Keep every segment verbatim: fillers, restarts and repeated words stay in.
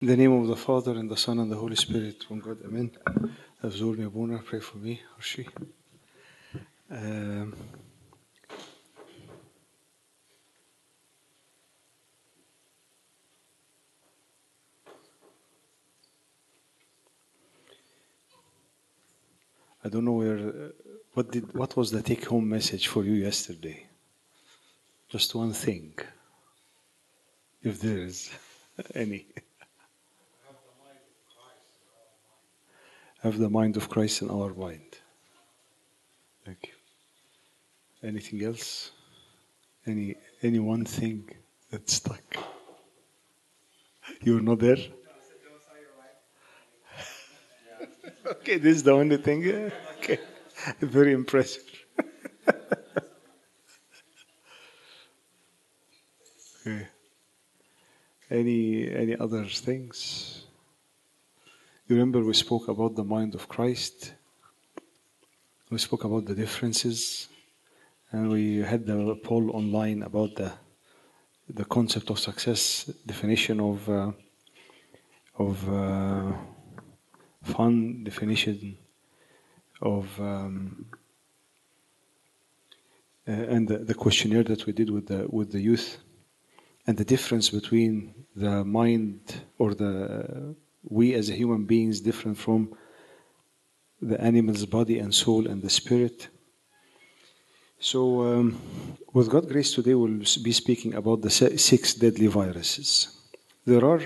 In the name of the Father, and the Son, and the Holy Spirit, one God, Amen. Absorb Abuna, pray for me, or she. Um, I don't know where, uh, what did, what was the take-home message for you yesterday? Just one thing, if there is any. Have the mind of Christ in our mind. Thank you. Anything else? Any any one thing that stuck? You were not there? Okay, this is the only thing. Yeah, okay, very impressive. Okay. Any any other things? You remember we spoke about the mind of Christ. We spoke about the differences, and we had the poll online about the the concept of success, definition of uh, of uh, fun, definition of um, uh, and the, the questionnaire that we did with the with the youth, and the difference between the mind or the we as a human beings different from the animal's body and soul and the spirit. So, um, with God's grace, today we'll be speaking about the six deadly viruses. There are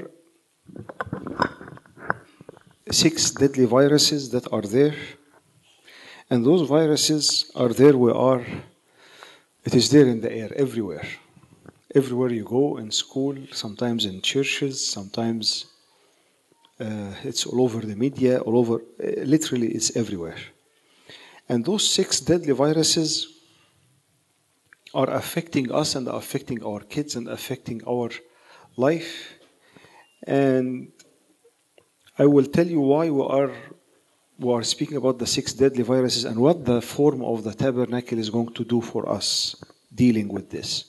six deadly viruses that are there, and those viruses are there. We are. It is there in the air, everywhere. Everywhere you go, in school, sometimes in churches, sometimes uh, it's all over the media, all over. Uh, literally, it's everywhere. And those six deadly viruses are affecting us and affecting our kids and affecting our life. And I will tell you why we are we are speaking about the six deadly viruses and what the form of the tabernacle is going to do for us dealing with this.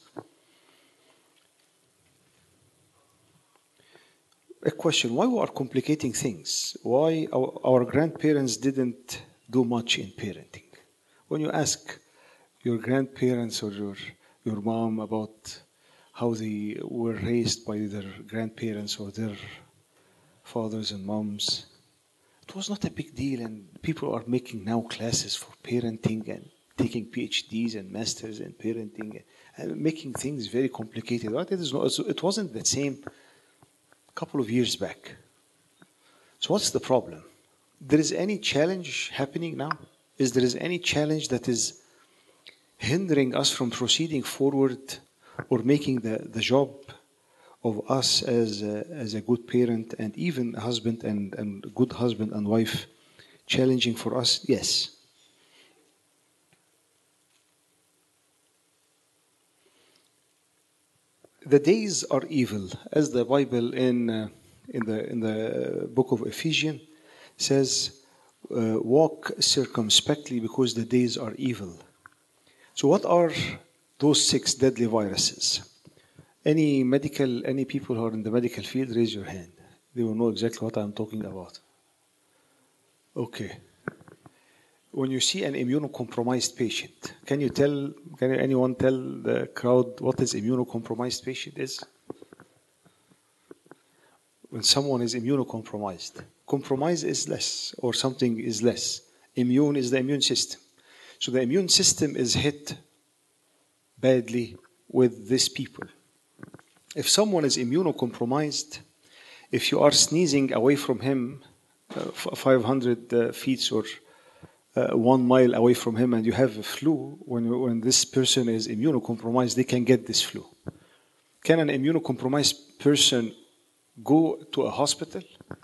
A question, why we are complicating things? Why our, our grandparents didn't do much in parenting? When you ask your grandparents or your your mom about how they were raised by their grandparents or their fathers and moms, it was not a big deal, and people are making now classes for parenting and taking P H Ds and masters in parenting and making things very complicated. Right? It, is not, it wasn't the same a couple of years back. So what's the problem? There is any challenge happening now? Is there is any challenge that is hindering us from proceeding forward or making the, the job of us as a, as a good parent and even husband and, and good husband and wife challenging for us? Yes. The days are evil, as the Bible in uh, in the in the book of Ephesians says, uh, walk circumspectly because the days are evil. So what are those six deadly viruses? Any medical, any people who are in the medical field, raise your hand. They will know exactly what I'm talking about. Okay. When you see an immunocompromised patient, can you tell, can anyone tell the crowd what is immunocompromised patient is? When someone is immunocompromised, compromise is less or something is less. Immune is the immune system. So the immune system is hit badly with these people. If someone is immunocompromised, if you are sneezing away from him uh, five hundred uh, feet or uh, one mile away from him and you have a flu, when, when this person is immunocompromised, they can get this flu. Can an immunocompromised person go to a hospital?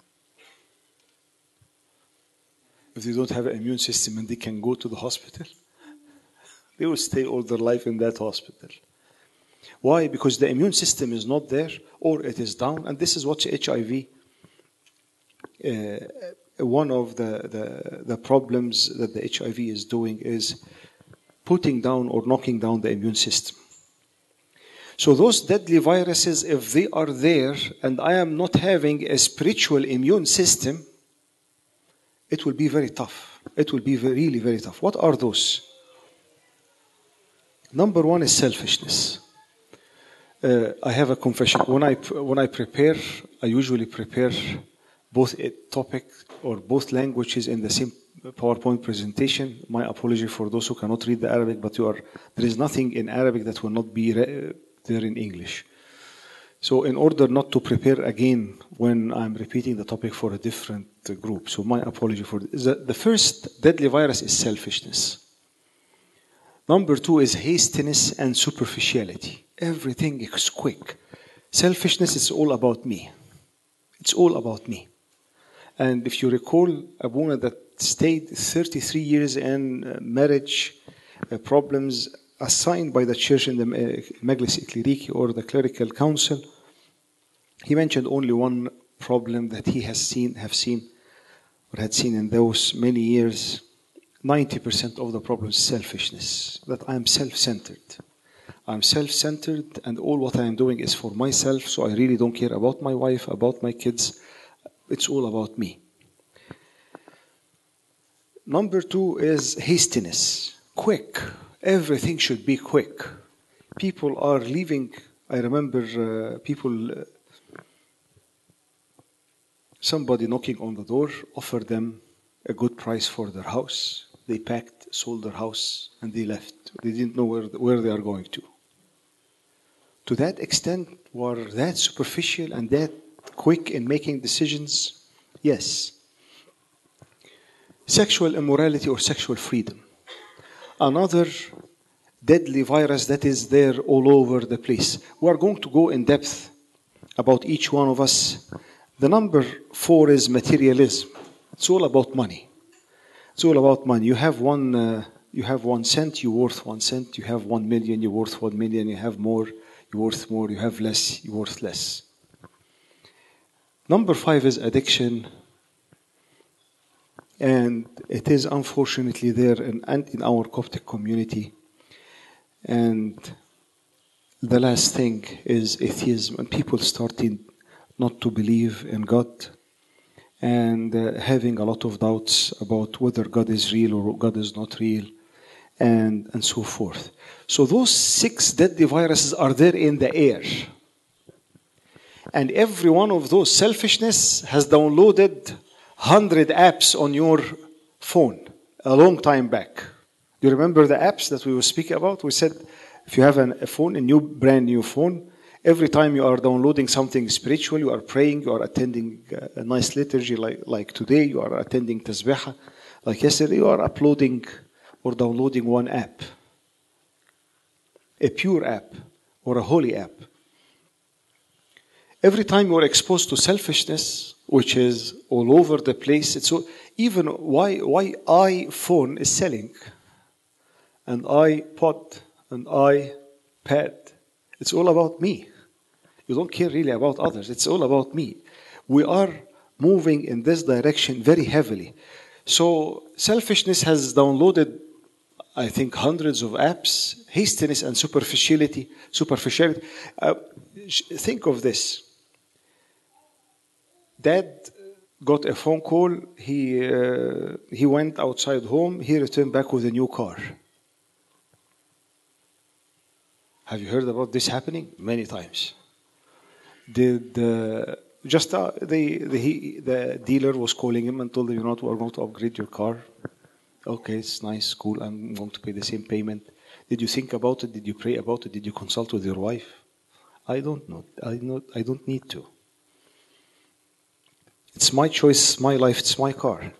If they don't have an immune system and they can go to the hospital, they will stay all their life in that hospital. Why? Because the immune system is not there or it is down. And this is what H I V, uh, one of the, the, the problems that the H I V is doing is putting down or knocking down the immune system. So those deadly viruses, if they are there and I am not having a spiritual immune system, it will be very tough. It will be very, really very tough. What are those? Number one is selfishness. Uh, I have a confession. When I when I prepare, I usually prepare both a topic or both languages in the same PowerPoint presentation. My apology for those who cannot read the Arabic, but you are, there is nothing in Arabic that will not be re- there in English. So in order not to prepare again when I'm repeating the topic for a different uh, group, so my apology for this. The, the first deadly virus is selfishness. Number two is hastiness and superficiality. Everything is quick. Selfishness is all about me. It's all about me. And if you recall, Abuna that stayed thirty-three years in uh, marriage uh, problems assigned by the church in the uh, Majlis Clerici or the clerical council, he mentioned only one problem that he has seen, have seen, or had seen in those many years. ninety percent of the problem is selfishness, that I am self-centered. I'm self-centered and all what I am doing is for myself, so I really don't care about my wife, about my kids. It's all about me. Number two is hastiness. Quick. Everything should be quick. People are leaving. I remember uh, people, uh, somebody knocking on the door, offered them a good price for their house. They packed, sold their house, and they left. They didn't know where, where they are going to. To that extent, were that superficial and that quick in making decisions? Yes. Sexual immorality or sexual freedom. Another deadly virus that is there all over the place. We are going to go in depth about each one of us. The number four is materialism. It's all about money. It's all about money. You have one, uh, you have one cent, you're worth one cent. You have one million, you're worth one million. You have more, you're worth more. You have less, you're worth less. Number five is addiction. And it is unfortunately there in, in our Coptic community. And the last thing is atheism. And people starting not to believe in God. And uh, having a lot of doubts about whether God is real or God is not real, and, and so forth. So those six deadly viruses are there in the air. And every one of those, selfishness has downloaded one hundred apps on your phone a long time back. You remember the apps that we were speaking about? We said if you have an, a phone, a new brand new phone, every time you are downloading something spiritual, you are praying, you are attending a nice liturgy like, like today, you are attending tasbihah, like yesterday, you are uploading or downloading one app, a pure app or a holy app. Every time you are exposed to selfishness, which is all over the place, it's all, even why, why iPhone is selling, and iPod, and iPad, it's all about me. You don't care really about others. It's all about me. We are moving in this direction very heavily. So selfishness has downloaded, I think, hundreds of apps. Hastiness and superficiality. Superficiality. Uh, think of this. Dad got a phone call. He uh, he went outside home. He returned back with a new car. Have you heard about this happening? Many times. Did uh, just uh, the the he, the dealer was calling him and told him, you know what, we're going to upgrade your car. Okay, it's nice, cool. I'm going to pay the same payment. Did you think about it? Did you pray about it? Did you consult with your wife? I don't know. I not. I don't need to. It's my choice, my life. It's my car.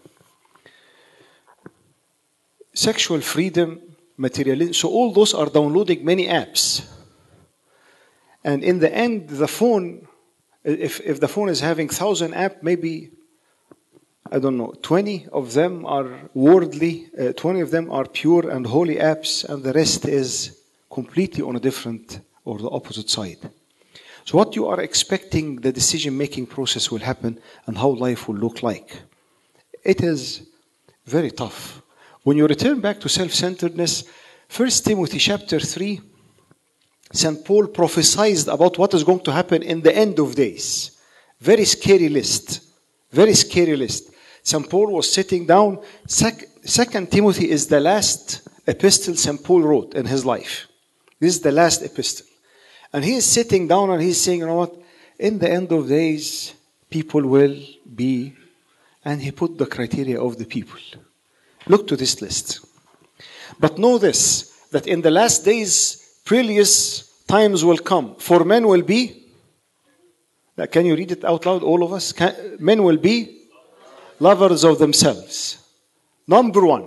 Sexual freedom, materialism. So all those are downloading many apps. And in the end, the phone, if, if the phone is having one thousand apps, maybe, I don't know, twenty of them are worldly, uh, twenty of them are pure and holy apps, and the rest is completely on a different or the opposite side. So what you are expecting the decision-making process will happen and how life will look like. It is very tough. When you return back to self-centeredness, First Timothy chapter three, Saint Paul prophesied about what is going to happen in the end of days. Very scary list. Very scary list. Saint Paul was sitting down. Sec- Second Timothy is the last epistle Saint Paul wrote in his life. This is the last epistle. And he is sitting down and he's saying, you know what? In the end of days, people will be... And he put the criteria of the people. Look to this list. But know this, that in the last days, perilous times will come. For men will be... Can you read it out loud, all of us? Can, men will be lovers of themselves. Number one.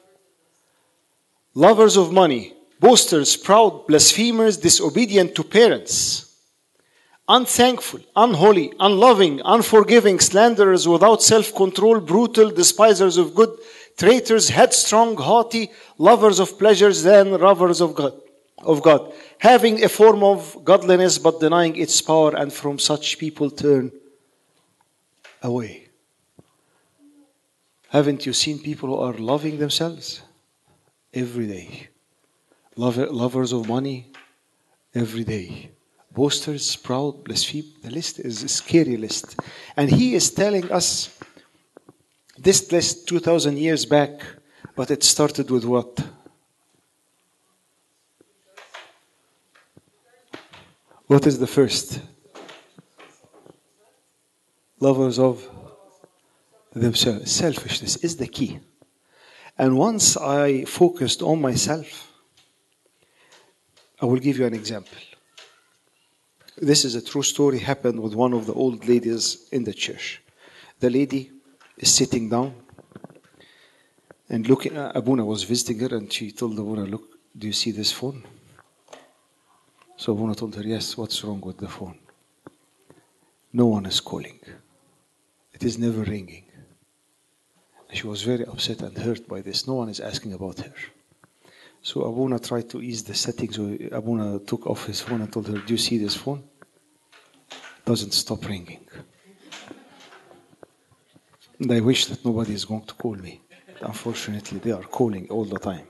Lovers of money. Boasters, proud, blasphemers, disobedient to parents. Unthankful, unholy, unloving, unforgiving, slanderers, without self-control, brutal, despisers of good, traitors, headstrong, haughty, lovers of pleasures than lovers of God, of God, having a form of godliness but denying its power, and from such people turn away. Haven't you seen people who are loving themselves? Every day. Lover, lovers of money? Every day. Boasters, proud, blaspheme. The list is a scary list. And he is telling us this list two thousand years back, but it started with what? What is the first? Lovers of themselves. Selfishness is the key. And once I focused on myself, I will give you an example. This is a true story, happened with one of the old ladies in the church. The lady is sitting down and looking. Uh, Abuna was visiting her and she told Abuna, look, do you see this phone? So Abuna told her, yes, what's wrong with the phone? No one is calling. It is never ringing. She was very upset and hurt by this. No one is asking about her. So Abuna tried to ease the settings. So Abuna took off his phone and told her, do you see this phone? It doesn't stop ringing. And I wish that nobody is going to call me. But unfortunately, they are calling all the time.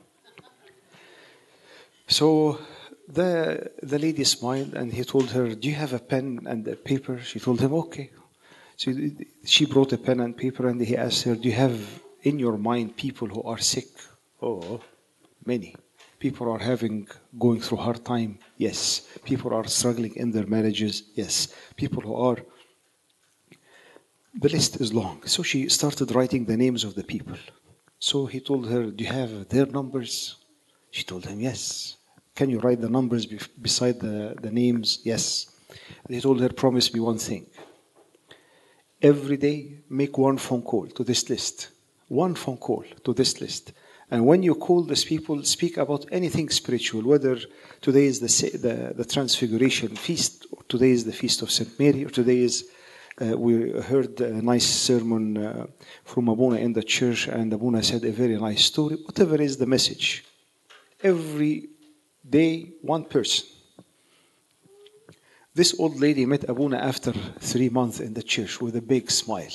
So the, the lady smiled and he told her, do you have a pen and a paper? She told him, okay. So she brought a pen and paper and he asked her, do you have in your mind people who are sick? Oh, many. People are having, going through hard time. Yes. People are struggling in their marriages. Yes. People who are, the list is long. So she started writing the names of the people. So he told her, do you have their numbers? She told him, yes. Can you write the numbers be- beside the, the names? Yes. And he told her, promise me one thing. Every day, make one phone call to this list. One phone call to this list. And when you call these people, speak about anything spiritual, whether today is the, the, the Transfiguration Feast, or today is the Feast of Saint Mary, or today is, uh, we heard a nice sermon uh, from Abuna in the church, and Abuna said a very nice story. Whatever is the message, every day, one person. This old lady met Abuna after three months in the church with a big smile.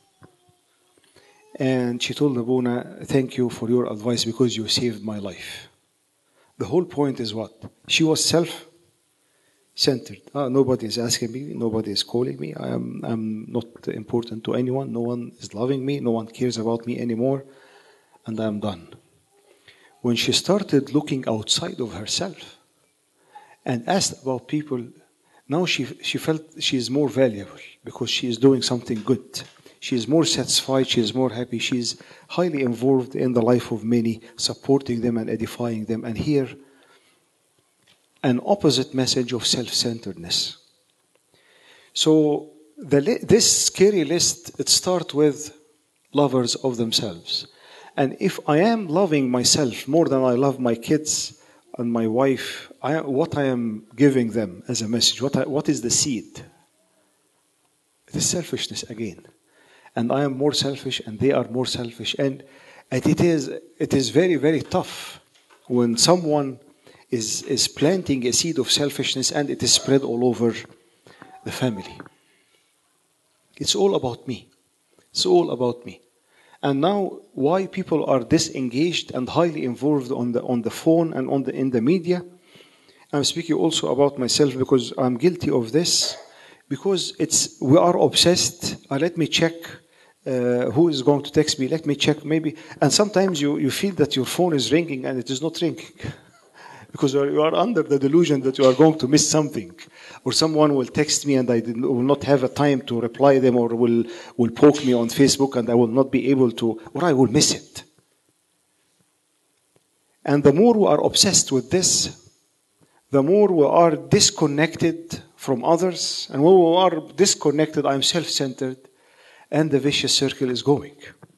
And she told Abuna, thank you for your advice because you saved my life. The whole point is what? She was self-centered. Ah, nobody is asking me. Nobody is calling me. I am, I'm not important to anyone. No one is loving me. No one cares about me anymore. And I'm done. When she started looking outside of herself and asked about people, now she, she felt she is more valuable because she is doing something good. She is more satisfied, she is more happy, she is highly involved in the life of many, supporting them and edifying them. And here, an opposite message of self-centeredness. So the, this scary list, it starts with lovers of themselves. And if I am loving myself more than I love my kids and my wife, I, what I am giving them as a message, what, I, what is the seed? It is selfishness again. And I am more selfish and they are more selfish. And it is, it is very, very tough when someone is, is planting a seed of selfishness and it is spread all over the family. It's all about me. It's all about me. And now why people are disengaged and highly involved on the, on the phone and on the, in the media I'm speaking also about myself because I'm guilty of this. Because it's we are obsessed. Uh, let me check uh, who is going to text me. Let me check maybe. And sometimes you, you feel that your phone is ringing and it is not ringing. Because you are under the delusion that you are going to miss something. Or someone will text me and I will not have a time to reply them, or will, will poke me on Facebook and I will not be able to, or I will miss it. And the more we are obsessed with this, the more we are disconnected from others. And when we are disconnected, I'm self-centered, and the vicious circle is going.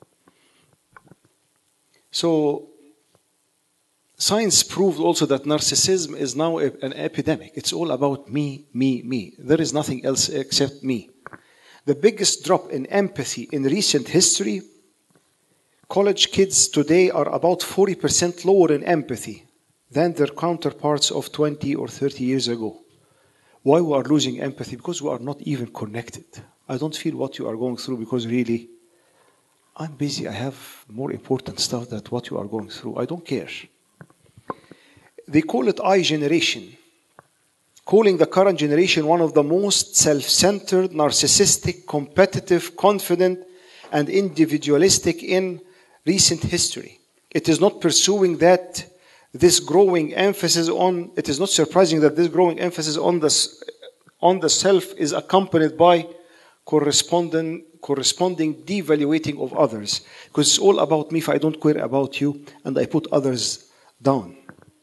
So, science proved also that narcissism is now an epidemic. It's all about me, me, me. There is nothing else except me. The biggest drop in empathy in recent history, college kids today are about forty percent lower in empathy than their counterparts of twenty or thirty years ago. Why we are losing empathy? Because we are not even connected. I don't feel what you are going through because really, I'm busy. I have more important stuff than what you are going through. I don't care. They call it I generation, calling the current generation one of the most self-centered, narcissistic, competitive, confident, and individualistic in recent history. It is not pursuing that this growing emphasis on, it is not surprising that this growing emphasis on the, on the self is accompanied by corresponding, corresponding devaluating of others. Because it's all about me if I don't care about you and I put others down.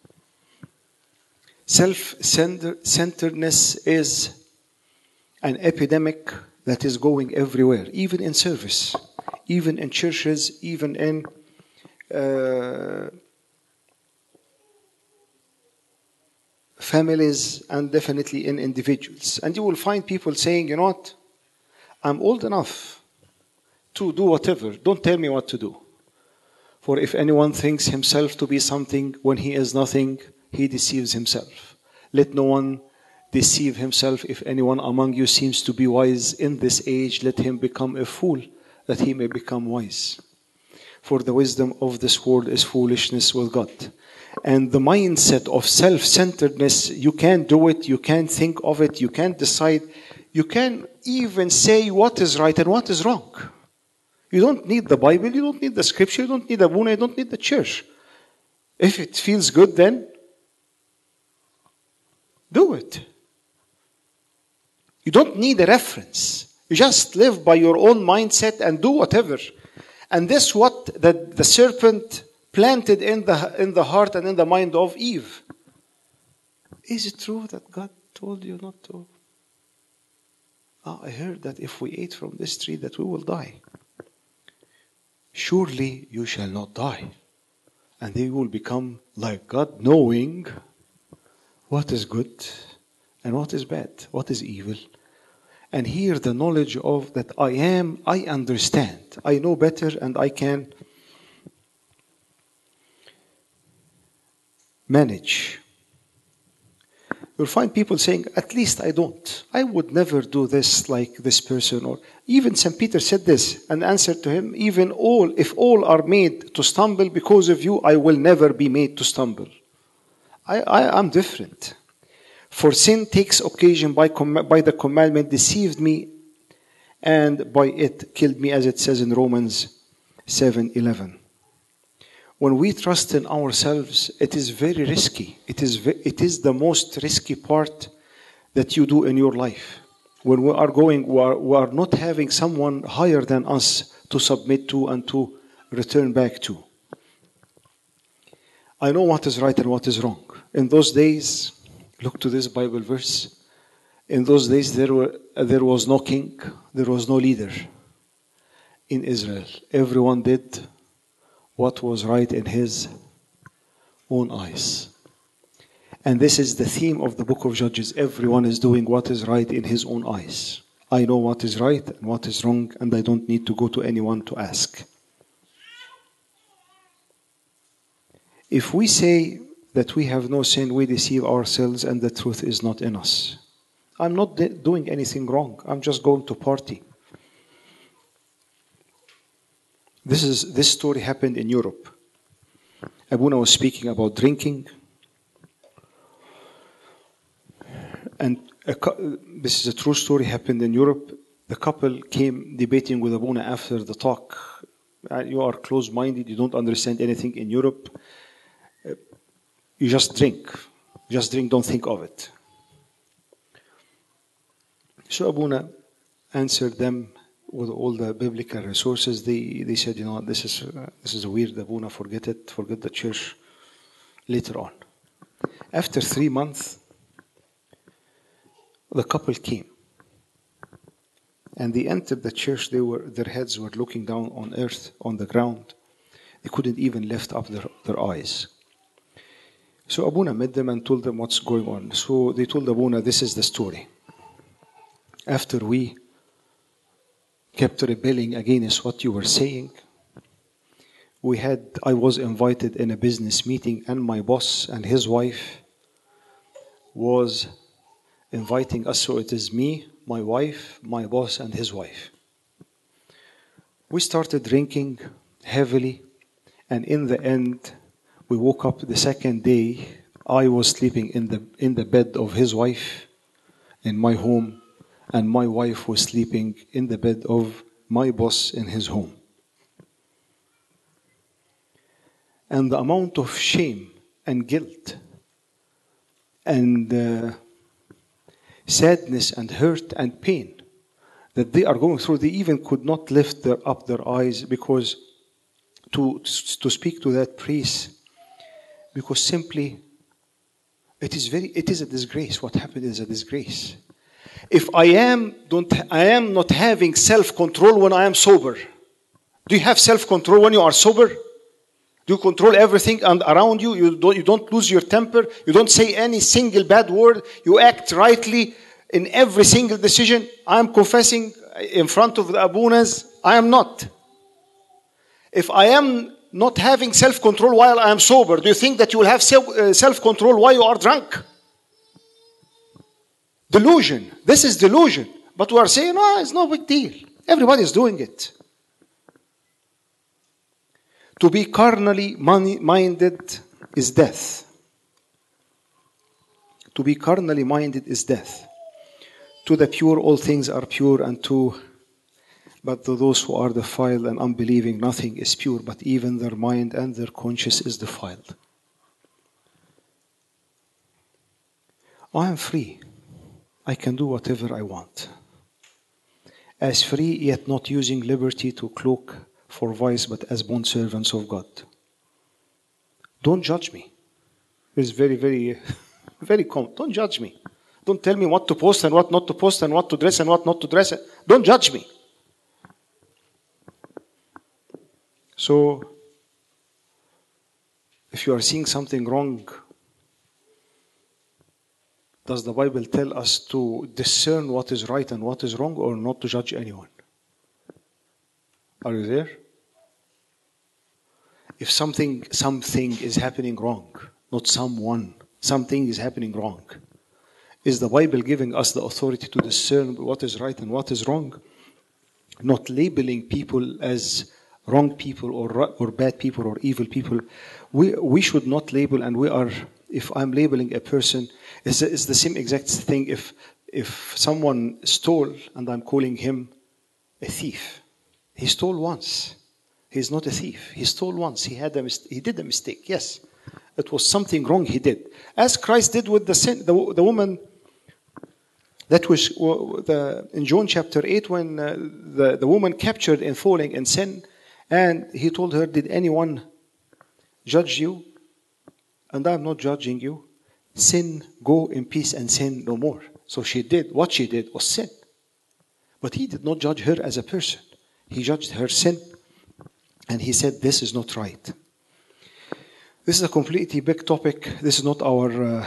Self-centeredness is an epidemic that is going everywhere, even in service, even in churches, even in uh, families, and definitely in individuals. And you will find people saying, you know what, I'm old enough to do whatever. Don't tell me what to do. For if anyone thinks himself to be something when he is nothing, he deceives himself. Let no one deceive himself. If anyone among you seems to be wise in this age, let him become a fool, that he may become wise. For the wisdom of this world is foolishness with God. And the mindset of self-centeredness, you can't do it, you can't think of it, you can't decide, you can't even say what is right and what is wrong. You don't need the Bible, you don't need the scripture, you don't need the Buna, you don't need the church. If it feels good, then do it. You don't need a reference. You just live by your own mindset and do whatever. And this is what the, the serpent planted in the, in the heart and in the mind of Eve. Is it true that God told you not to? Oh, I heard that if we ate from this tree that we will die. Surely you shall not die. And they will become like God, knowing what is good and what is bad, what is evil. And here the knowledge of that I am, I understand. I know better and I can manage. You'll find people saying, at least I don't. I would never do this like this person. Or even Saint Peter said this and answered to him, even all, if all are made to stumble because of you, I will never be made to stumble. I, I am different. For sin takes occasion by, com- by the commandment, deceived me, and by it killed me, as it says in Romans seven eleven. When we trust in ourselves, it is very risky. It is, ve- it is the most risky part that you do in your life. When we are going, we are, we are not having someone higher than us to submit to and to return back to. I know what is right and what is wrong. In those days, look to this Bible verse. In those days, there were there was no king, there was no leader in Israel. Everyone did what was right in his own eyes. And this is the theme of the book of Judges. Everyone is doing what is right in his own eyes. I know what is right and what is wrong, and I don't need to go to anyone to ask. If we say that we have no sin, we deceive ourselves and the truth is not in us. I'm not de- doing anything wrong. I'm just going to party. This is this story happened in Europe. Abuna was speaking about drinking. And a, this is a true story, happened in Europe. The couple came debating with Abuna after the talk. You are closed-minded, you don't understand anything in Europe. You just drink. Just drink, don't think of it. So Abuna answered them with all the biblical resources. They, they said, you know, this is, uh, this is weird, Abuna, forget it, forget the church later on. After three months, the couple came. And they entered the church. They were, their heads were looking down on earth, on the ground. They couldn't even lift up their, their eyes. So Abuna met them and told them what's going on. So they told Abuna, this is the story. After we kept rebelling against what you were saying, we had, I was invited in a business meeting, and my boss and his wife was inviting us. So it is me, my wife, my boss, and his wife. We started drinking heavily, and in the end, we woke up the second day. I was sleeping in the in the bed of his wife in my home, and my wife was sleeping in the bed of my boss in his home. And the amount of shame and guilt and uh, sadness and hurt and pain that they are going through, they even could not lift their, up their eyes because to, to speak to that priest, because simply it is very it is a disgrace. What happened is a disgrace. If I am don't I am not having self-control when I am sober. Do you have self-control when you are sober? Do you control everything and around you? You don't, you don't lose your temper. You don't say any single bad word. You act rightly in every single decision. I am confessing in front of the Abunas. I am not. If I am not having self-control while I am sober, do you think that you will have self-control while you are drunk? Delusion. This is delusion. But we are saying, no, it's no big deal. Everybody is doing it. To be carnally minded is death. To be carnally minded is death. To the pure, all things are pure, and to but to those who are defiled and unbelieving, nothing is pure, but even their mind and their conscience is defiled. I am free. I can do whatever I want. As free, yet not using liberty to cloak for vice, but as bondservants of God. Don't judge me. It's very, very, very common. Don't judge me. Don't tell me what to post and what not to post and what to dress and what not to dress. Don't judge me. So, if you are seeing something wrong, does the Bible tell us to discern what is right and what is wrong, or not to judge anyone? Are you there? If something, something is happening wrong, not someone, something is happening wrong, is the Bible giving us the authority to discern what is right and what is wrong? Not labeling people as wrong people or or bad people or evil people. We we should not label, and we are. If I'm labeling a person, it's, it's the same exact thing. If if someone stole and I'm calling him a thief, he stole once. He's not a thief. He stole once. He had a mis- he did a mistake. Yes, it was something wrong he did, as Christ did with the sin, the the woman. That was the, in John chapter eight, when uh, the the woman captured in falling in sin. And he told her, did anyone judge you? And I'm not judging you. Sin, go in peace and sin no more. So she did, what she did was sin. But he did not judge her as a person. He judged her sin. And he said, this is not right. This is a completely big topic. This is not our uh,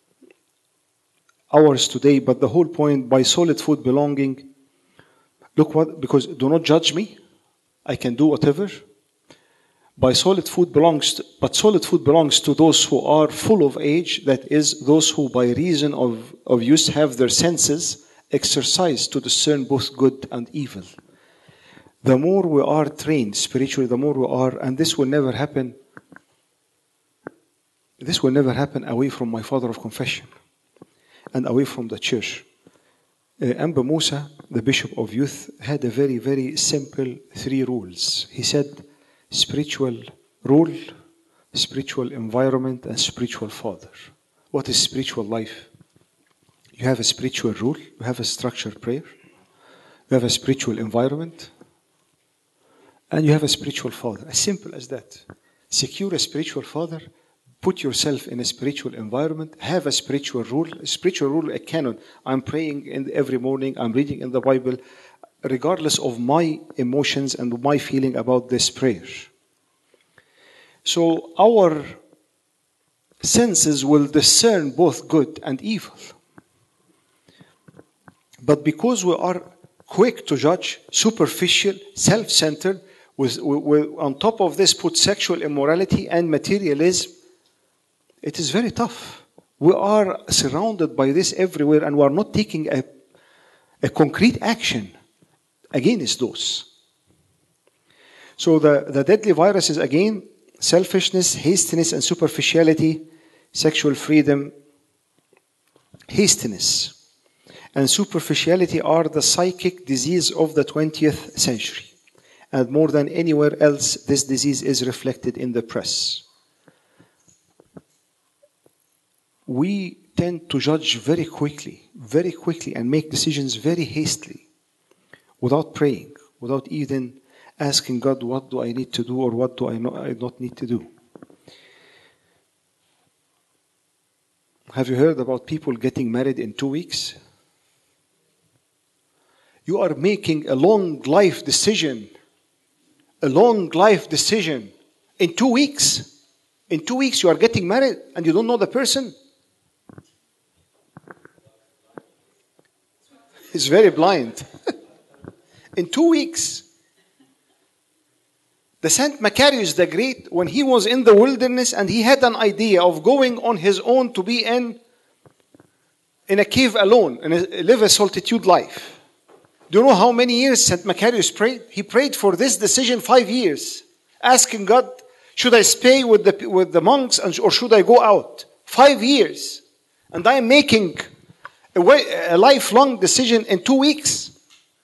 ours today. But the whole point, by solid food belonging, look what, because do not judge me. I can do whatever. By solid food belongs, to, but solid food belongs to those who are full of age. That is, those who by reason of, of use have their senses exercised to discern both good and evil. The more we are trained spiritually, the more we are, and this will never happen. This will never happen away from my father of confession. and away from the church. Uh, Amba Musa, the Bishop of Youth, had a very, very simple three rules. He said spiritual rule, spiritual environment, and spiritual father. What is spiritual life? You have a spiritual rule, you have a structured prayer, you have a spiritual environment, and you have a spiritual father. As simple as that. Secure a spiritual father, put yourself in a spiritual environment, have a spiritual rule. A spiritual rule, a canon. I'm praying in every morning, I'm reading in the Bible, regardless of my emotions and my feeling about this prayer. So our senses will discern both good and evil. But because we are quick to judge, superficial, self-centered, with, with, on top of this put sexual immorality and materialism, it is very tough. We are surrounded by this everywhere, and we are not taking a, a concrete action against those. So the, the deadly viruses, again, selfishness, hastiness, and superficiality, sexual freedom, hastiness and superficiality are the psychic disease of the twentieth century. And more than anywhere else, this disease is reflected in the press. We tend to judge very quickly, very quickly, and make decisions very hastily, without praying, without even asking God, what do I need to do or what do I not need to do? Have you heard about people getting married in two weeks? You are making a long life decision, a long life decision in two weeks. In two weeks you are getting married and you don't know the person. He's very blind. In two weeks. The Saint Macarius the Great, when he was in the wilderness and he had an idea of going on his own to be in, in a cave alone and live a solitude life. Do you know how many years Saint Macarius prayed? He prayed for this decision five years, asking God, should I stay with the, with the monks or should I go out? Five years. And I am making a, way, a lifelong decision in two weeks.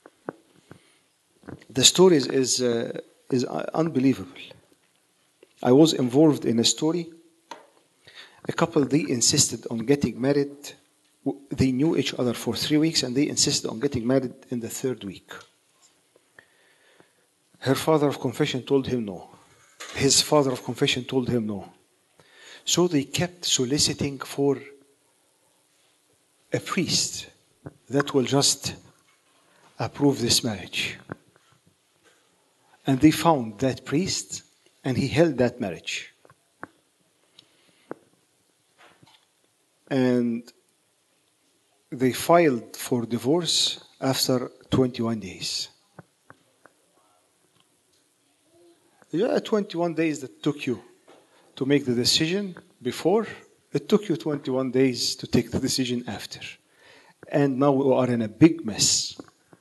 The story is, is, uh, is unbelievable. I was involved in a story. A couple, they insisted on getting married. They knew each other for three weeks and they insisted on getting married in the third week. Her father of confession told him no. His father of confession told him no. So they kept soliciting for a priest that will just approve this marriage. And they found that priest and he held that marriage. And they filed for divorce after twenty-one days. Yeah, twenty-one days that took you to make the decision before, it took you twenty-one days to take the decision after. And now we are in a big mess.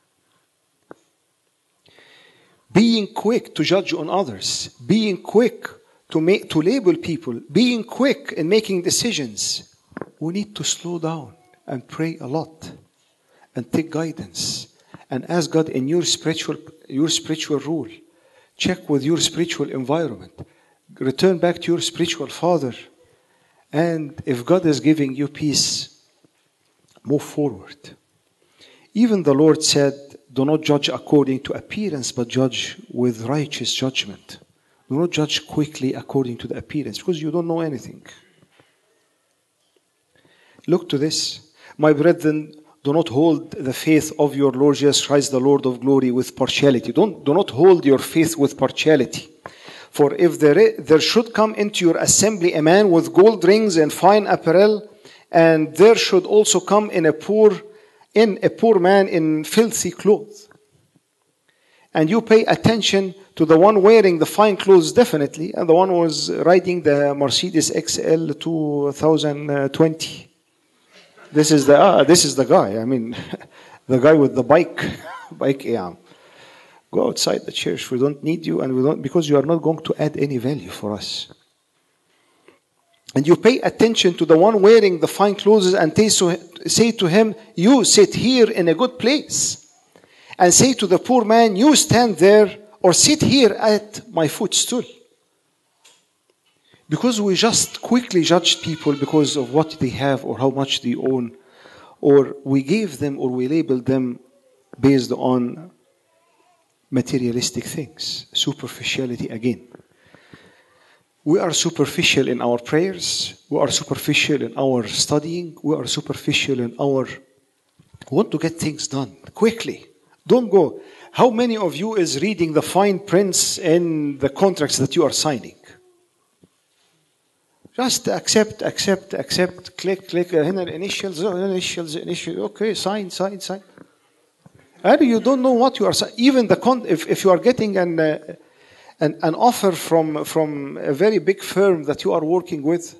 Being quick to judge on others, being quick to make, to label people, being quick in making decisions, we need to slow down and pray a lot and take guidance and ask God in your spiritual, your spiritual rule. Check with your spiritual environment. Return back to your spiritual father. And if God is giving you peace, move forward. Even the Lord said, do not judge according to appearance, but judge with righteous judgment. Do not judge quickly according to the appearance, because you don't know anything. Look to this. My brethren, do not hold the faith of your Lord Jesus Christ, the Lord of glory, with partiality. Don't, do not hold your faith with partiality. For if there, there should come into your assembly a man with gold rings and fine apparel, and there should also come in a poor, in a poor man in filthy clothes, and you pay attention to the one wearing the fine clothes definitely, and the one who was riding the Mercedes X L two thousand twenty. This is the uh, this is the guy. I mean, the guy with the bike, bike. Yeah. Go outside the church. We don't need you, and we don't because you are not going to add any value for us. and you pay attention to the one wearing the fine clothes and say to him, you sit here in a good place. And say to the poor man, you stand there or sit here at my footstool. Because we just quickly judge people because of what they have or how much they own, or we gave them or we labeled them based on materialistic things, superficiality again. We are superficial in our prayers, we are superficial in our studying, we are superficial in our want to get things done quickly. Don't go. How many of you is reading the fine prints in the contracts that you are signing? Just accept, accept, accept, click, click, هنا initials, initials, initials, okay, sign, sign, sign. And you don't know what you are signing. Even the con- if, if you are getting an, uh, an an offer from from a very big firm that you are working with,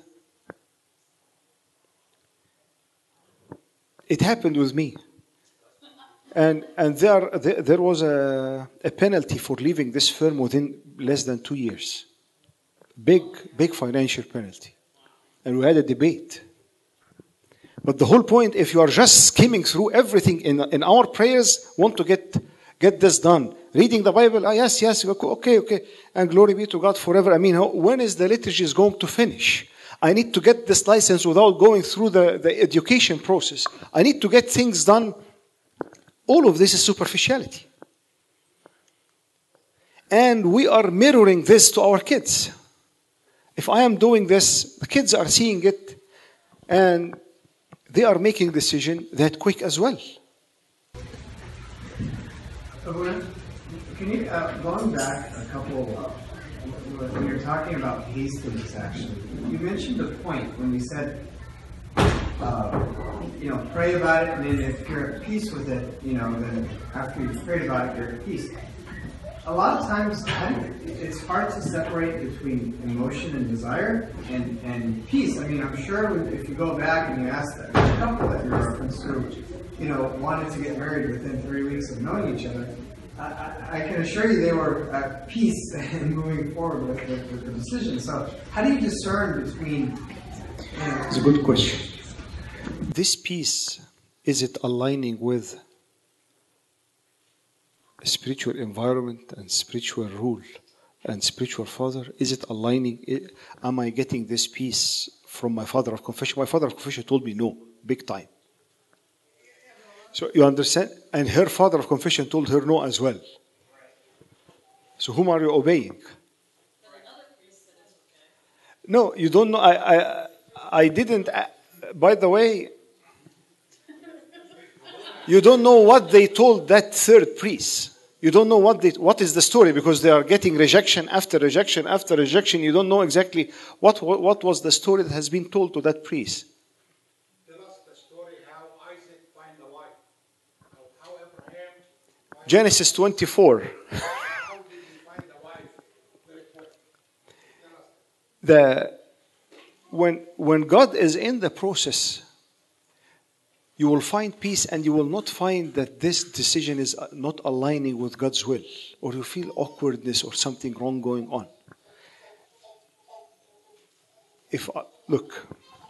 it happened with me. And and there there, there was a, a penalty for leaving this firm within less than two years. Big, big financial penalty. And we had a debate. But the whole point, if you are just skimming through everything in, in our prayers, want to get, get this done. Reading the Bible, ah, yes, yes, okay, okay. And glory be to God forever. I mean, how, when is the liturgy is going to finish? I need to get this license without going through the, the education process. I need to get things done. All of this is superficiality. And we are mirroring this to our kids. If I am doing this, the kids are seeing it, and they are making a decision that quick as well. Can you, uh, going back a couple, uh, when you're talking about hastiness, actually, you mentioned a point when you said, uh, you know, pray about it, and then if you're at peace with it, you know, then after you've prayed about it, you're at peace. A lot of times, it's hard to separate between emotion and desire and, and peace. I mean, I'm sure if you go back and you ask that couple that you referenced who, you know, wanted to get married within three weeks of knowing each other, I, I, I can assure you they were at peace and moving forward with, with, with the decision. So, how do you discern between? You know, it's a good question. This peace, is it aligning with spiritual environment and spiritual rule and spiritual father? Is it aligning? Am I getting this peace from my father of confession? My father of confession told me no, big time. So you understand? And her father of confession told her no as well. So whom are you obeying? No, you don't know. I, I, I didn't. By the way, you don't know what they told that third priest. You don't know what they, what is the story, because they are getting rejection after rejection after rejection. You don't know exactly what, what, what was the story that has been told to that priest. Tell us the story how Isaac find the wife. How, how Abraham. Genesis twenty-four. How did he find the wife? Very quick. The, when, when God is in the process, you will find peace, and you will not find that this decision is not aligning with God's will, or you feel awkwardness or something wrong going on. If uh, look,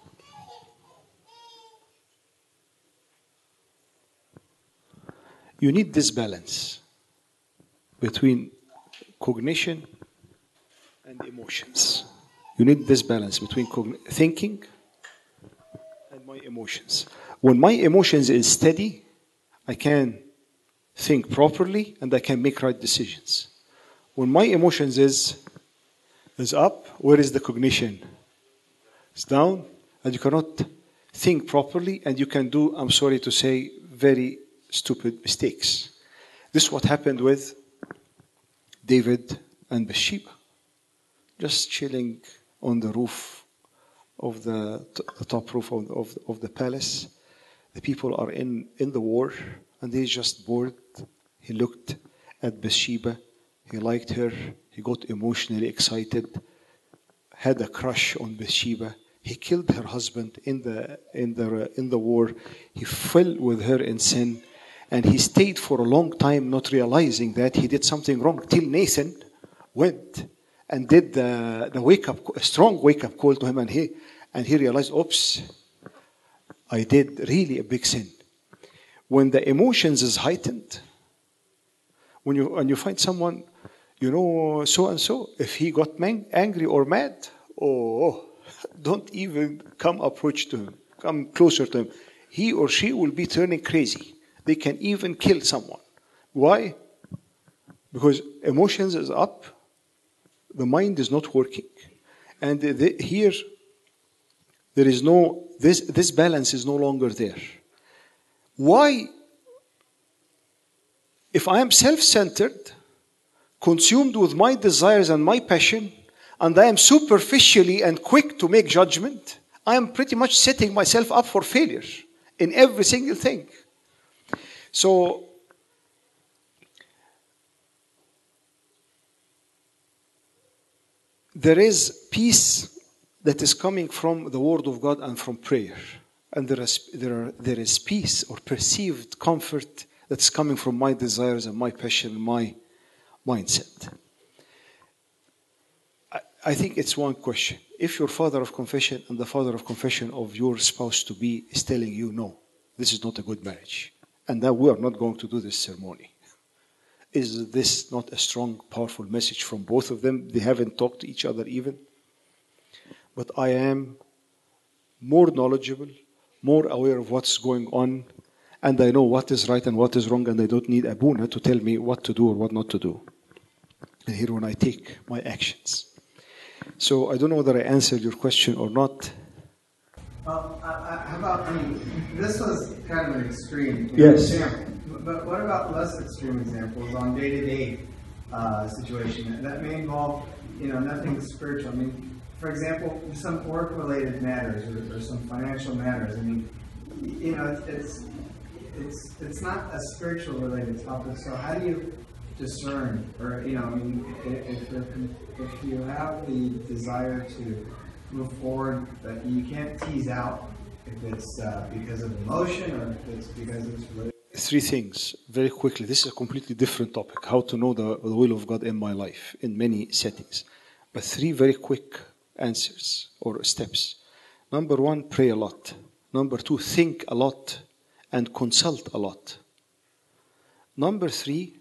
you need this balance between cognition and emotions. You need this balance between cogn- thinking and my emotions. When my emotions is steady, I can think properly and I can make right decisions. When my emotions is is up, where is the cognition? It's down, and you cannot think properly, and you can do, I'm sorry to say, very stupid mistakes. This is what happened with David and Bathsheba. Just chilling on the roof of the, the top roof of, of, of the palace. The people are in, in the war, and they're just bored. He looked at Bathsheba. He liked her. He got emotionally excited, had a crush on Bathsheba. He killed her husband in the, in the, in the war. He fell with her in sin, and he stayed for a long time not realizing that he did something wrong, till Nathan went and did the, the wake up, a strong wake up call to him, and he, and he realized, oops, I did really a big sin. When the emotions is heightened, when you, when you find someone, you know, so and so, if he got man, angry or mad, oh, don't even come approach to him, come closer to him. He or she will be turning crazy. They can even kill someone. Why? Because emotions is up, the mind is not working. And the, the, here, there is no, this, this balance is no longer there. Why? If I am self-centered, consumed with my desires and my passion, and I am superficially and quick to make judgment, I am pretty much setting myself up for failure in every single thing. So, there is peace that is coming from the Word of God and from prayer. And there is, there are, there is peace or perceived comfort that's coming from my desires and my passion and my mindset. I, I think it's one question. If your father of confession and the father of confession of your spouse to be is telling you, no, this is not a good marriage, and that we are not going to do this ceremony, is this not a strong, powerful message from both of them? They haven't talked to each other even. But I am more knowledgeable, more aware of what's going on, and I know what is right and what is wrong, and I don't need Abuna to tell me what to do or what not to do. And here when I take my actions. So I don't know whether I answered your question or not. Well, I, I, how about, I mean, this was kind of an extreme Yes. example. But what about less extreme examples on day-to-day uh, situation that may involve, you know, nothing spiritual? I mean, for example, some work-related matters or, or some financial matters. I mean, you know, it's, it's it's it's not a spiritual-related topic. So how do you discern, or you know, I mean, if if, if you have the desire to move forward, but you can't tease out if it's uh, because of emotion or if it's because it's related. Three things, very quickly. This is a completely different topic, how to know the, the will of God in my life, in many settings. But three very quick answers or steps. Number one, pray a lot. Number two, think a lot and consult a lot. Number three,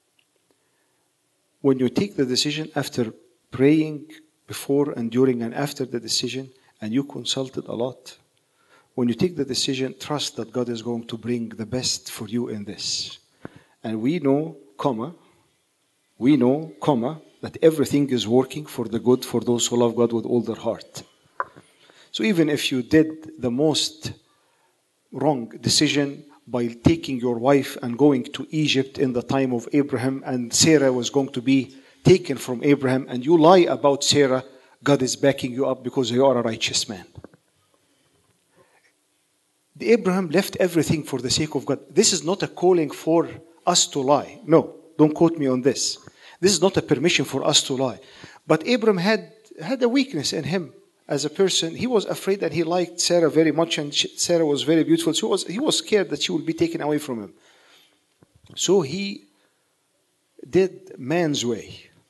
when you take the decision after praying before and during and after the decision, and you consulted a lot, when you take the decision, trust that God is going to bring the best for you in this. And we know, comma, we know, comma, that everything is working for the good for those who love God with all their heart. So even if you did the most wrong decision by taking your wife and going to Egypt in the time of Abraham, and Sarah was going to be taken from Abraham, and you lie about Sarah, God is backing you up because you are a righteous man. Abraham left everything for the sake of God. This is not a calling for us to lie. No, don't quote me on this. This is not a permission for us to lie. But Abraham had, had a weakness in him as a person. He was afraid that he liked Sarah very much, and she, Sarah was very beautiful. So he was, he was scared that she would be taken away from him. So he did man's way.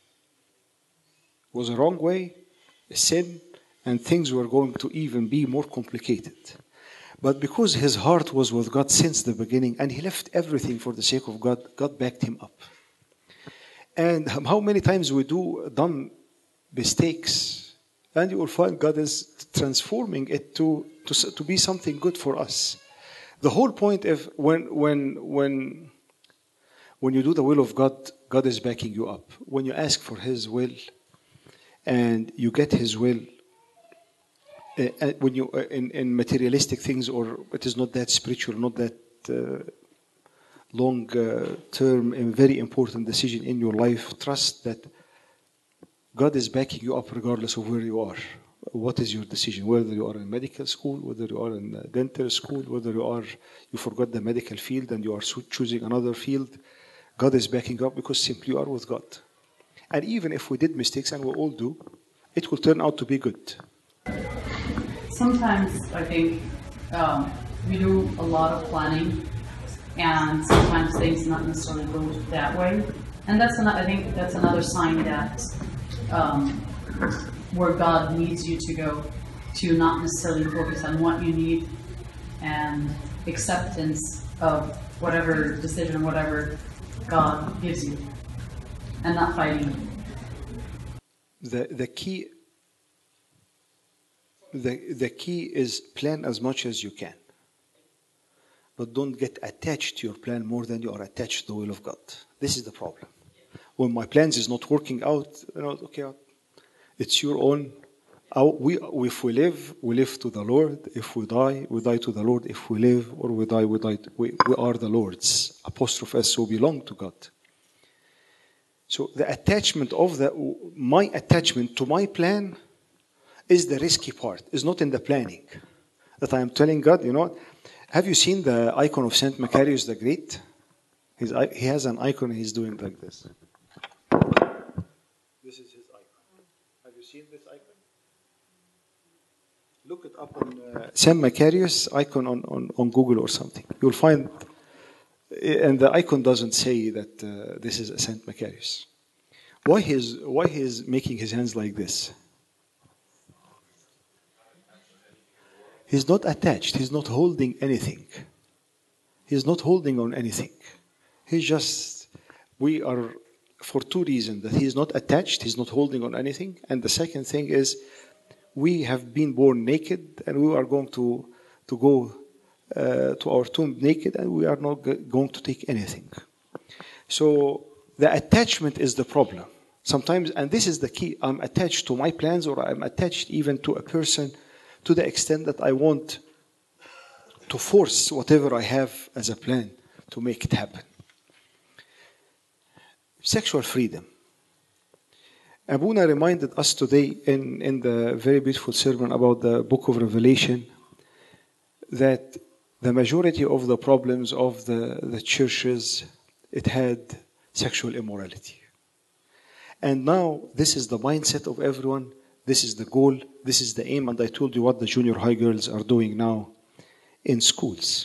It was a wrong way, a sin, and things were going to even be more complicated. But because his heart was with God since the beginning, and he left everything for the sake of God, God backed him up. And how many times we do dumb mistakes, and you will find God is transforming it to, to, to be something good for us. The whole point of when, when, when, when you do the will of God, God is backing you up. When you ask for His will, and you get His will, Uh, when you uh, in, in materialistic things, or it is not that spiritual, not that uh, long uh, term and very important decision in your life, trust that God is backing you up regardless of where you are. What is your decision? Whether you are in medical school, whether you are in dental school, whether you are you forgot the medical field and you are choosing another field, God is backing you up because simply you are with God. And even if we did mistakes, and we all do, it will turn out to be good. Sometimes I think um, we do a lot of planning, and sometimes things not necessarily go that way. And that's an, I think that's another sign that um, where God needs you to go, to not necessarily focus on what you need, and acceptance of whatever decision, whatever God gives you, and not fighting. The, the key the, the key is plan as much as you can. But don't get attached to your plan more than you are attached to the will of God. This is the problem. When my plans is not working out, you know, okay, it's your own. We, if we live, we live to the Lord. If we die, we die to the Lord. If we live or we die, we die. To, we, we are the Lord's. Apostrophe S, so belong to God. So the attachment of the, my attachment to my plan is the risky part. Is not in the planning. That I am telling God, you know, have you seen the icon of Saint Macarius the Great? He's, he has an icon, he's doing like this. This is his icon. Have you seen this icon? Look it up on uh, Saint Macarius icon on, on, on Google or something. You'll find, and the icon doesn't say that uh, this is a Saint Macarius. Why he's, why he's making his hands like this? He's not attached. He's not holding anything. He's not holding on anything. He's just, we are, for two reasons, that he is not attached, he's not holding on anything. And the second thing is, we have been born naked and we are going to, to go uh, to our tomb naked and we are not g- going to take anything. So the attachment is the problem. Sometimes, and this is the key, I'm attached to my plans or I'm attached even to a person to the extent that I want to force whatever I have as a plan to make it happen. Sexual freedom. Abuna reminded us today in, in the very beautiful sermon about the book of Revelation that the majority of the problems of the, the churches, it had sexual immorality. And now this is the mindset of everyone. This is the goal. This is the aim. And I told you what the junior high girls are doing now in schools.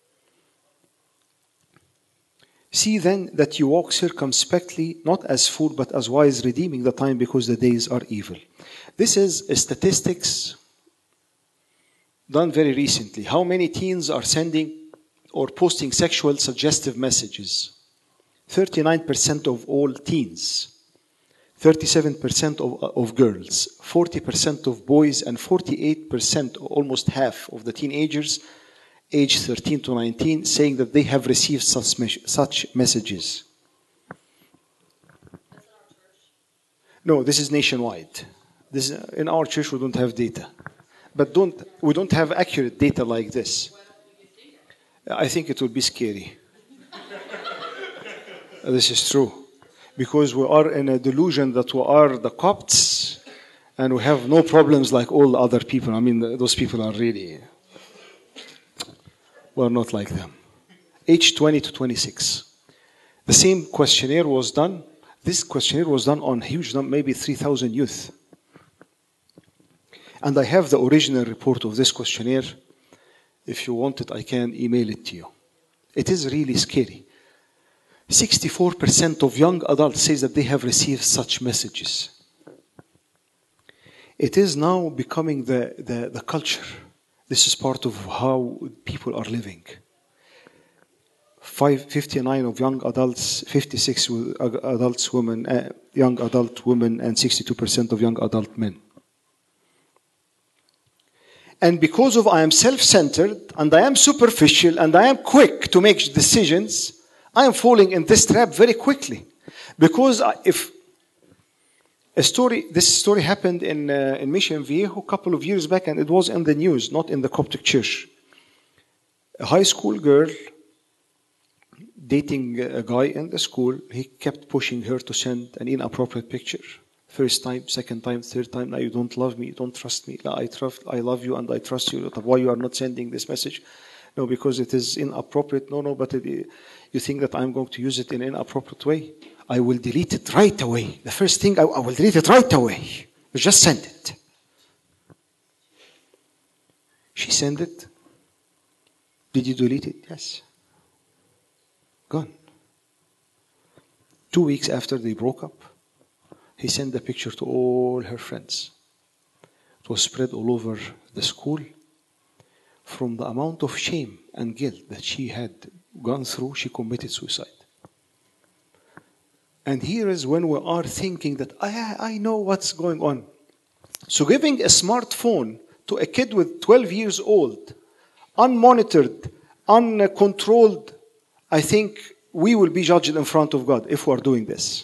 See then that you walk circumspectly, not as fools, but as wise, redeeming the time because the days are evil. This is statistics done very recently. How many teens are sending or posting sexual suggestive messages? thirty-nine percent of all teens. thirty-seven percent of, of girls, forty percent of boys, and forty-eight percent, almost half of the teenagers age thirteen to nineteen, saying that they have received such, mes- such messages. No, this is nationwide. This is, in our church we don't have data. But don't we don't have accurate data like this. I think it would be scary. This is true. Because we are in a delusion that we are the Copts and we have no problems like all other people. I mean, those people are really, we're not like them. Age twenty to twenty-six. The same questionnaire was done. This questionnaire was done on huge number, maybe three thousand youth. And I have the original report of this questionnaire. If you want it, I can email it to you. It is really scary. sixty-four percent of young adults say that they have received such messages. It is now becoming the, the, the culture. This is part of how people are living. Five, fifty-nine of young adults, fifty-six adults, women, uh, young adult women, and sixty-two percent of young adult men. And because of I am self-centered, and I am superficial, and I am quick to make decisions, I am falling in this trap very quickly. Because if a story, this story happened in, uh, in Mission Viejo a couple of years back, and it was in the news, not in the Coptic church. A high school girl dating a guy in the school, he kept pushing her to send an inappropriate picture. First time, second time, third time, now you don't love me, you don't trust me. Now I trust, I love you and I trust you. Why you are not sending this message? No, because it is inappropriate. No, no, but it, you think that I'm going to use it in an inappropriate way? I will delete it right away. The first thing, I, I will delete it right away. Just send it. She sent it. Did you delete it? Yes. Gone. Two weeks after they broke up, He sent the picture to all her friends. It was spread all over the school. From the amount of shame and guilt that she had gone through, she committed suicide. And here is when we are thinking that I, I know what's going on. So giving a smartphone to a kid with twelve years old, unmonitored, uncontrolled, I think we will be judged in front of God if we are doing this.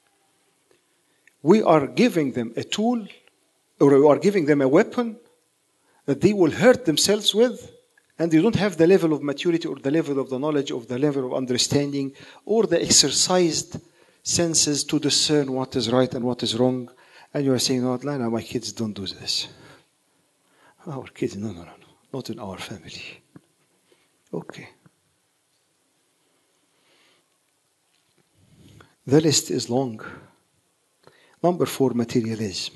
We are giving them a tool, or we are giving them a weapon that they will hurt themselves with, and they don't have the level of maturity or the level of the knowledge or the level of understanding or the exercised senses to discern what is right and what is wrong. And you are saying, no, no, my kids don't do this. Our kids, no, no, no, no, not in our family. Okay. The list is long. Number four, materialism.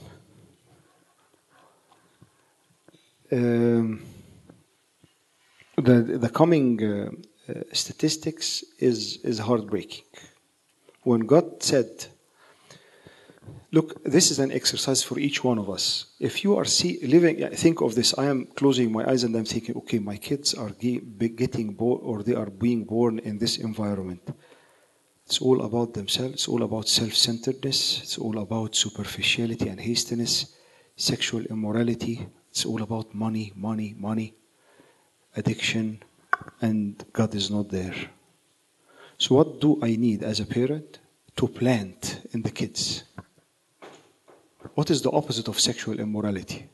Um, the the coming uh, uh, statistics is is heartbreaking. When God said, look, this is an exercise for each one of us. If you are see, living, think of this. I am closing my eyes and I'm thinking, okay, my kids are getting born, or they are being born in this environment. It's all about themselves. It's all about self-centeredness. It's all about superficiality and hastiness, sexual immorality. It's all about money, money, money, addiction, and God is not there. So what do I need as a parent to plant in the kids? What is the opposite of sexual immorality?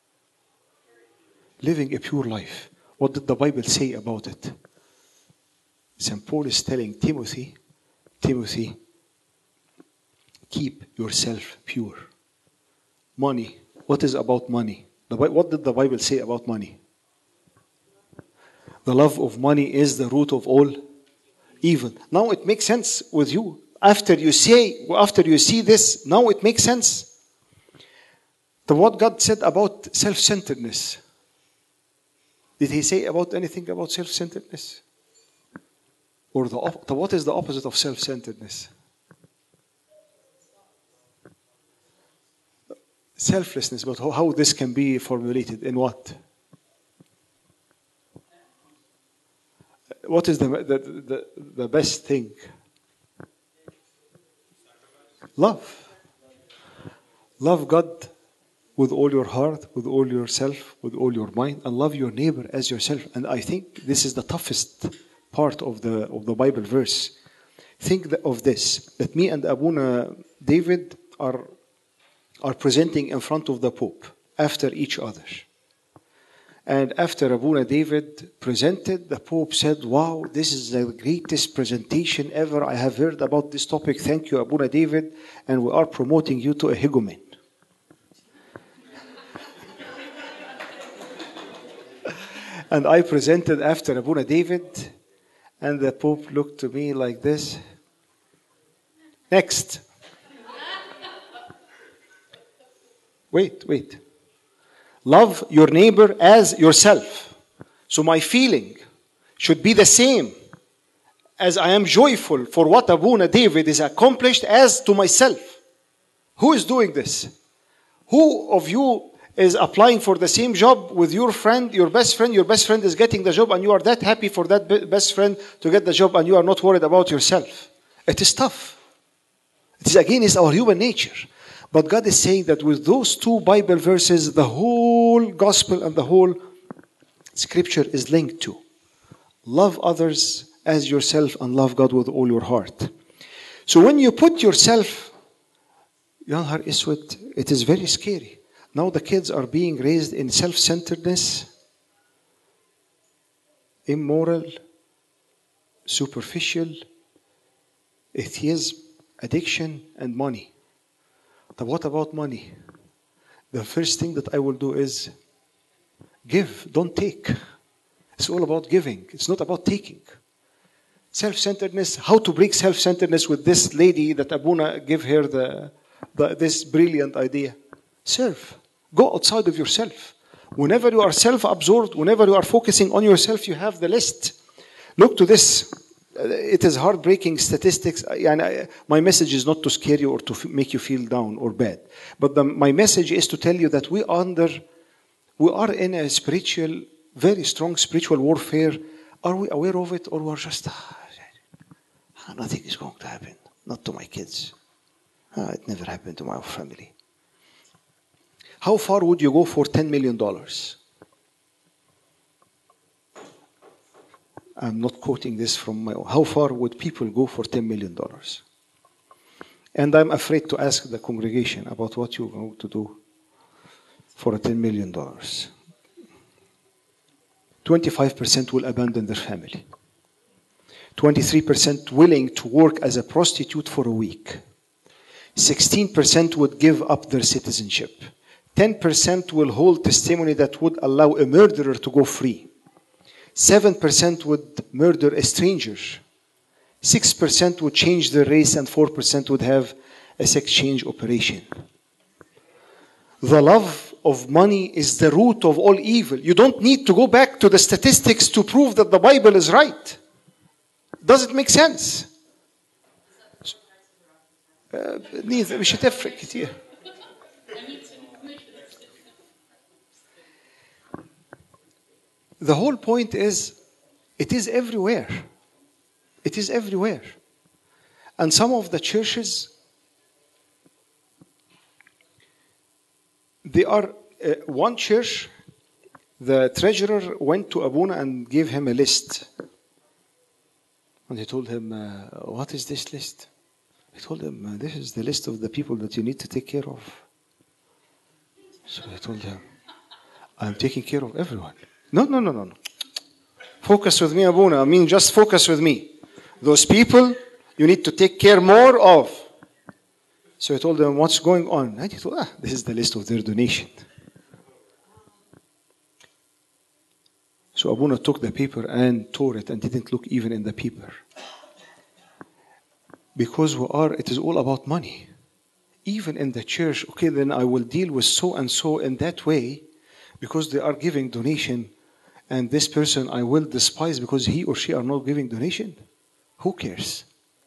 Living a pure life. What did the Bible say about it? Saint Paul is telling Timothy, Timothy, keep yourself pure. Money. What is about money? The, what did the Bible say about money? The love of money is the root of all evil. Now it makes sense with you. After you say, after you see this, now it makes sense. The what God said about self-centeredness. Did he say about anything about self-centeredness? Or the, the what is the opposite of self-centeredness? Selflessness, but how, how this can be formulated in what? What is the, the, the, the best thing? Love. Love God with all your heart, with all yourself, with all your mind, and love your neighbor as yourself. And I think this is the toughest part of the of the Bible verse. Think of this, that me and Abuna David are are presenting in front of the Pope after each other. And after Abuna David presented, the Pope said, wow, this is the greatest presentation ever I have heard about this topic. Thank you, Abuna David. And we are promoting you to a hegumen. And I presented after Abuna David, and the Pope looked to me like this. Next. Wait, wait. Love your neighbor as yourself. So my feeling should be the same as I am joyful for what Abuna David is accomplished as to myself. Who is doing this? Who of you is applying for the same job with your friend, your best friend? Your best friend is getting the job and you are that happy for that best friend to get the job and you are not worried about yourself. It is tough. It is against our human nature. But God is saying that with those two Bible verses, the whole gospel and the whole scripture is linked to. Love others as yourself and love God with all your heart. So when you put yourself, Yanhar Iswat, it is very scary. Now the kids are being raised in self-centeredness, immoral, superficial, atheism, addiction, and money. But what about money? The first thing that I will do is give, don't take. It's all about giving. It's not about taking. Self-centeredness, how to break self-centeredness with this lady that Abuna gave her the, the, this brilliant idea. Serve. Go outside of yourself. Whenever you are self-absorbed, whenever you are focusing on yourself, you have the list. Look to this. it is heartbreaking statistics. And I, my message is not to scare you or to f- make you feel down or bad. But the, my message is to tell you that we under, we are in a spiritual, very strong spiritual warfare. Are we aware of it, or we're just, ah, nothing is going to happen. Not to my kids. Ah, it never happened to my family. How far would you go for ten million dollars? I'm not quoting this from my own. How far would people go for ten million dollars? And I'm afraid to ask the congregation about what you're going to do for ten million dollars. twenty-five percent will abandon their family. twenty-three percent willing to work as a prostitute for a week. sixteen percent would give up their citizenship. ten percent will hold testimony that would allow a murderer to go free. seven percent would murder a stranger. six percent would change their race, and four percent would have a sex change operation. The love of money is the root of all evil. You don't need to go back to the statistics to prove that the Bible is right. Does it make sense? Uh, neither. مش هتفرق كتير. The whole point is, it is everywhere. It is everywhere. And some of the churches, they are, uh, one church, the treasurer went to Abuna and gave him a list. And he told him, uh, what is this list? He told him, uh, this is the list of the people that you need to take care of. So he told him, I'm taking care of everyone. No, no, no, no, no. Focus with me, Abuna. I mean, just focus with me. Those people you need to take care more of. So he told them, what's going on? And he told, ah, this is the list of their donation. So Abuna took the paper and tore it and didn't look even in the paper. Because we are, it is all about money. Even in the church, okay, then I will deal with so and so in that way because they are giving donation, and this person I will despise because he or she are not giving donation. Who cares?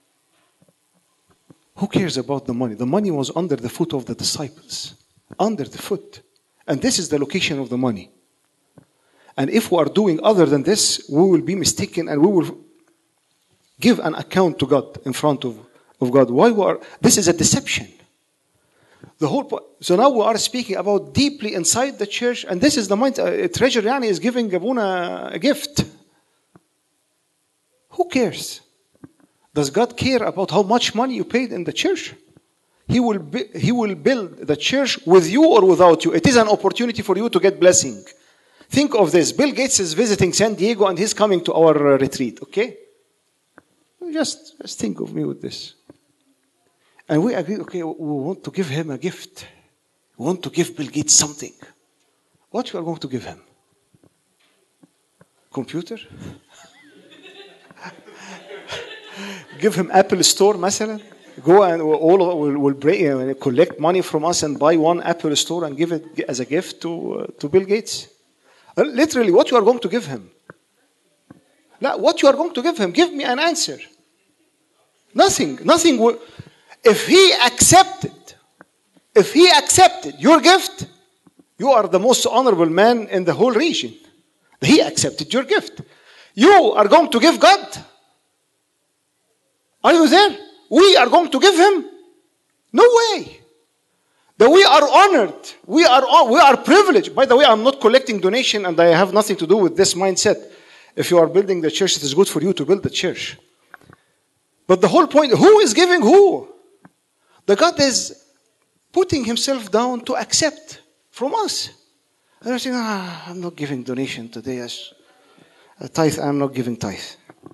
Who cares about the money? The money was under the foot of the disciples. Under the foot. And this is the location of the money. And if we are doing other than this, we will be mistaken and we will give an account to God in front of, of God. Why we are, this is a deception. The whole po- so now we are speaking about deeply inside the church, and this is the mind. Uh, treasure Yani is giving Abuna a gift. Who cares? Does God care about how much money you paid in the church? He will be, he will build the church with you or without you. It is an opportunity for you to get blessing. Think of this. Bill Gates is visiting San Diego and he's coming to our uh, retreat. Okay? Just, just think of me with this. And we agree, okay, we want to give him a gift. We want to give Bill Gates something. What you are going to give him? Computer? Give him Apple Store, مثلا. Go and all of, will, will bring, uh, collect money from us and buy one Apple Store and give it as a gift to, uh, to Bill Gates. Uh, literally, what you are going to give him? Now, what you are going to give him? Give me an answer. Nothing. Nothing will... If he accepted, if he accepted your gift, you are the most honorable man in the whole region. He accepted your gift. You are going to give God. Are you there? We are going to give him? No way. That we are honored. We are, we are privileged. By the way, I'm not collecting donation and I have nothing to do with this mindset. If you are building the church, it is good for you to build the church. But the whole point, who is giving who? The God is putting himself down to accept from us. And you're saying, ah, I'm not giving donation today. As a tithe, I'm not giving tithe.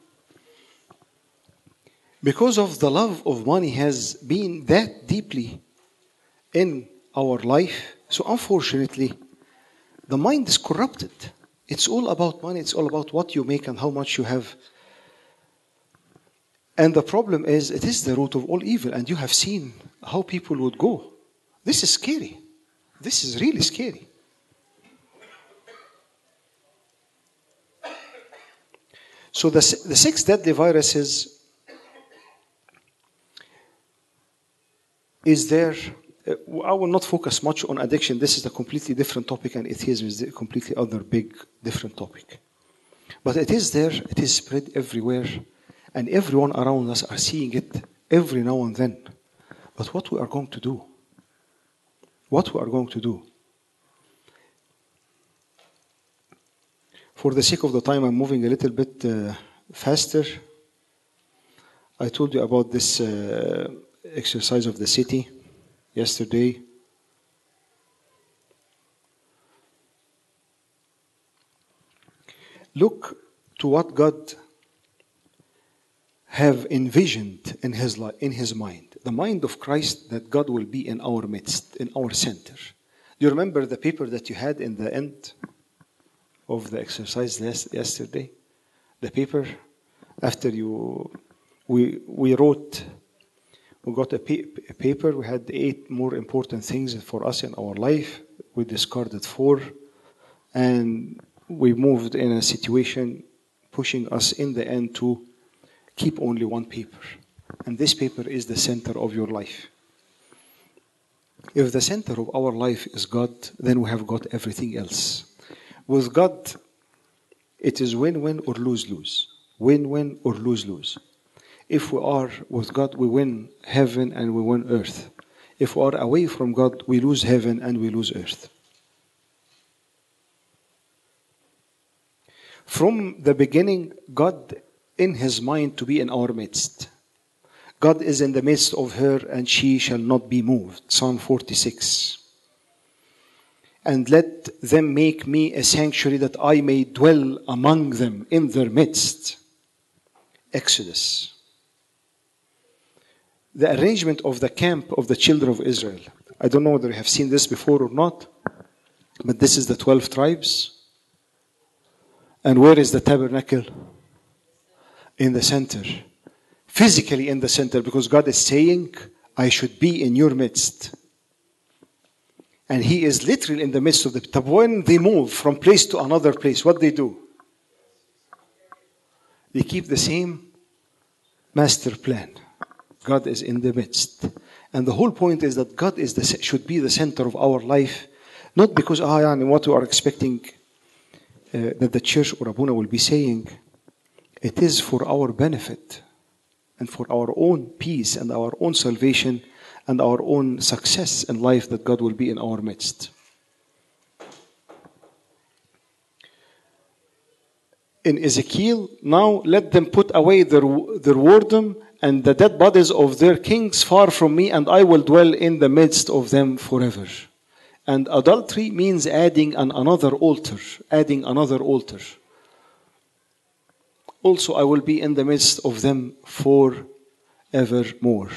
Because of the love of money has been that deeply in our life. So unfortunately, the mind is corrupted. It's all about money. It's all about what you make and how much you have. And the problem is, it is the root of all evil. And you have seen how people would go. This is scary. This is really scary. So the, the six deadly viruses is there. Uh, I will not focus much on addiction. This is a completely different topic, and atheism is a completely other big, different topic. But it is there, it is spread everywhere, and everyone around us are seeing it every now and then. But what we are going to do? What we are going to do? For the sake of the time, I'm moving a little bit uh, faster. I told you about this uh, exercise of the city yesterday. Look to what God have envisioned in his life, in his mind. The mind of Christ, that God will be in our midst, in our center. Do you remember the paper that you had in the end of the exercise last, yesterday? The paper, after you, we we wrote, we got a, pa- a paper, we had eight more important things for us in our life. We discarded four, and we moved in a situation pushing us in the end to keep only one paper. And this paper is the center of your life. If the center of our life is God, then we have got everything else. With God, it is win-win or lose-lose. Win-win or lose-lose. If we are with God, we win heaven and we win earth. If we are away from God, we lose heaven and we lose earth. From the beginning, God in his mind to be in our midst. God is in the midst of her, and she shall not be moved. Psalm forty-six. And let them make me a sanctuary that I may dwell among them in their midst. Exodus. The arrangement of the camp of the children of Israel. I don't know whether you have seen this before or not, but this is the twelve tribes. And where is the tabernacle? In the center. Physically in the center, because God is saying, I should be in your midst. And he is literally in the midst of the people. When they move from place to another place, what they do? They keep the same master plan. God is in the midst. And the whole point is that God is the, should be the center of our life. Not because, ah, yeah, and what we are expecting uh, that the church or Abuna will be saying. It is for our benefit and for our own peace and our own salvation and our own success in life that God will be in our midst. In Ezekiel, now let them put away their, their whoredom and the dead bodies of their kings far from me, and I will dwell in the midst of them forever. And adultery means adding an another altar, adding another altar. Also, I will be in the midst of them forevermore.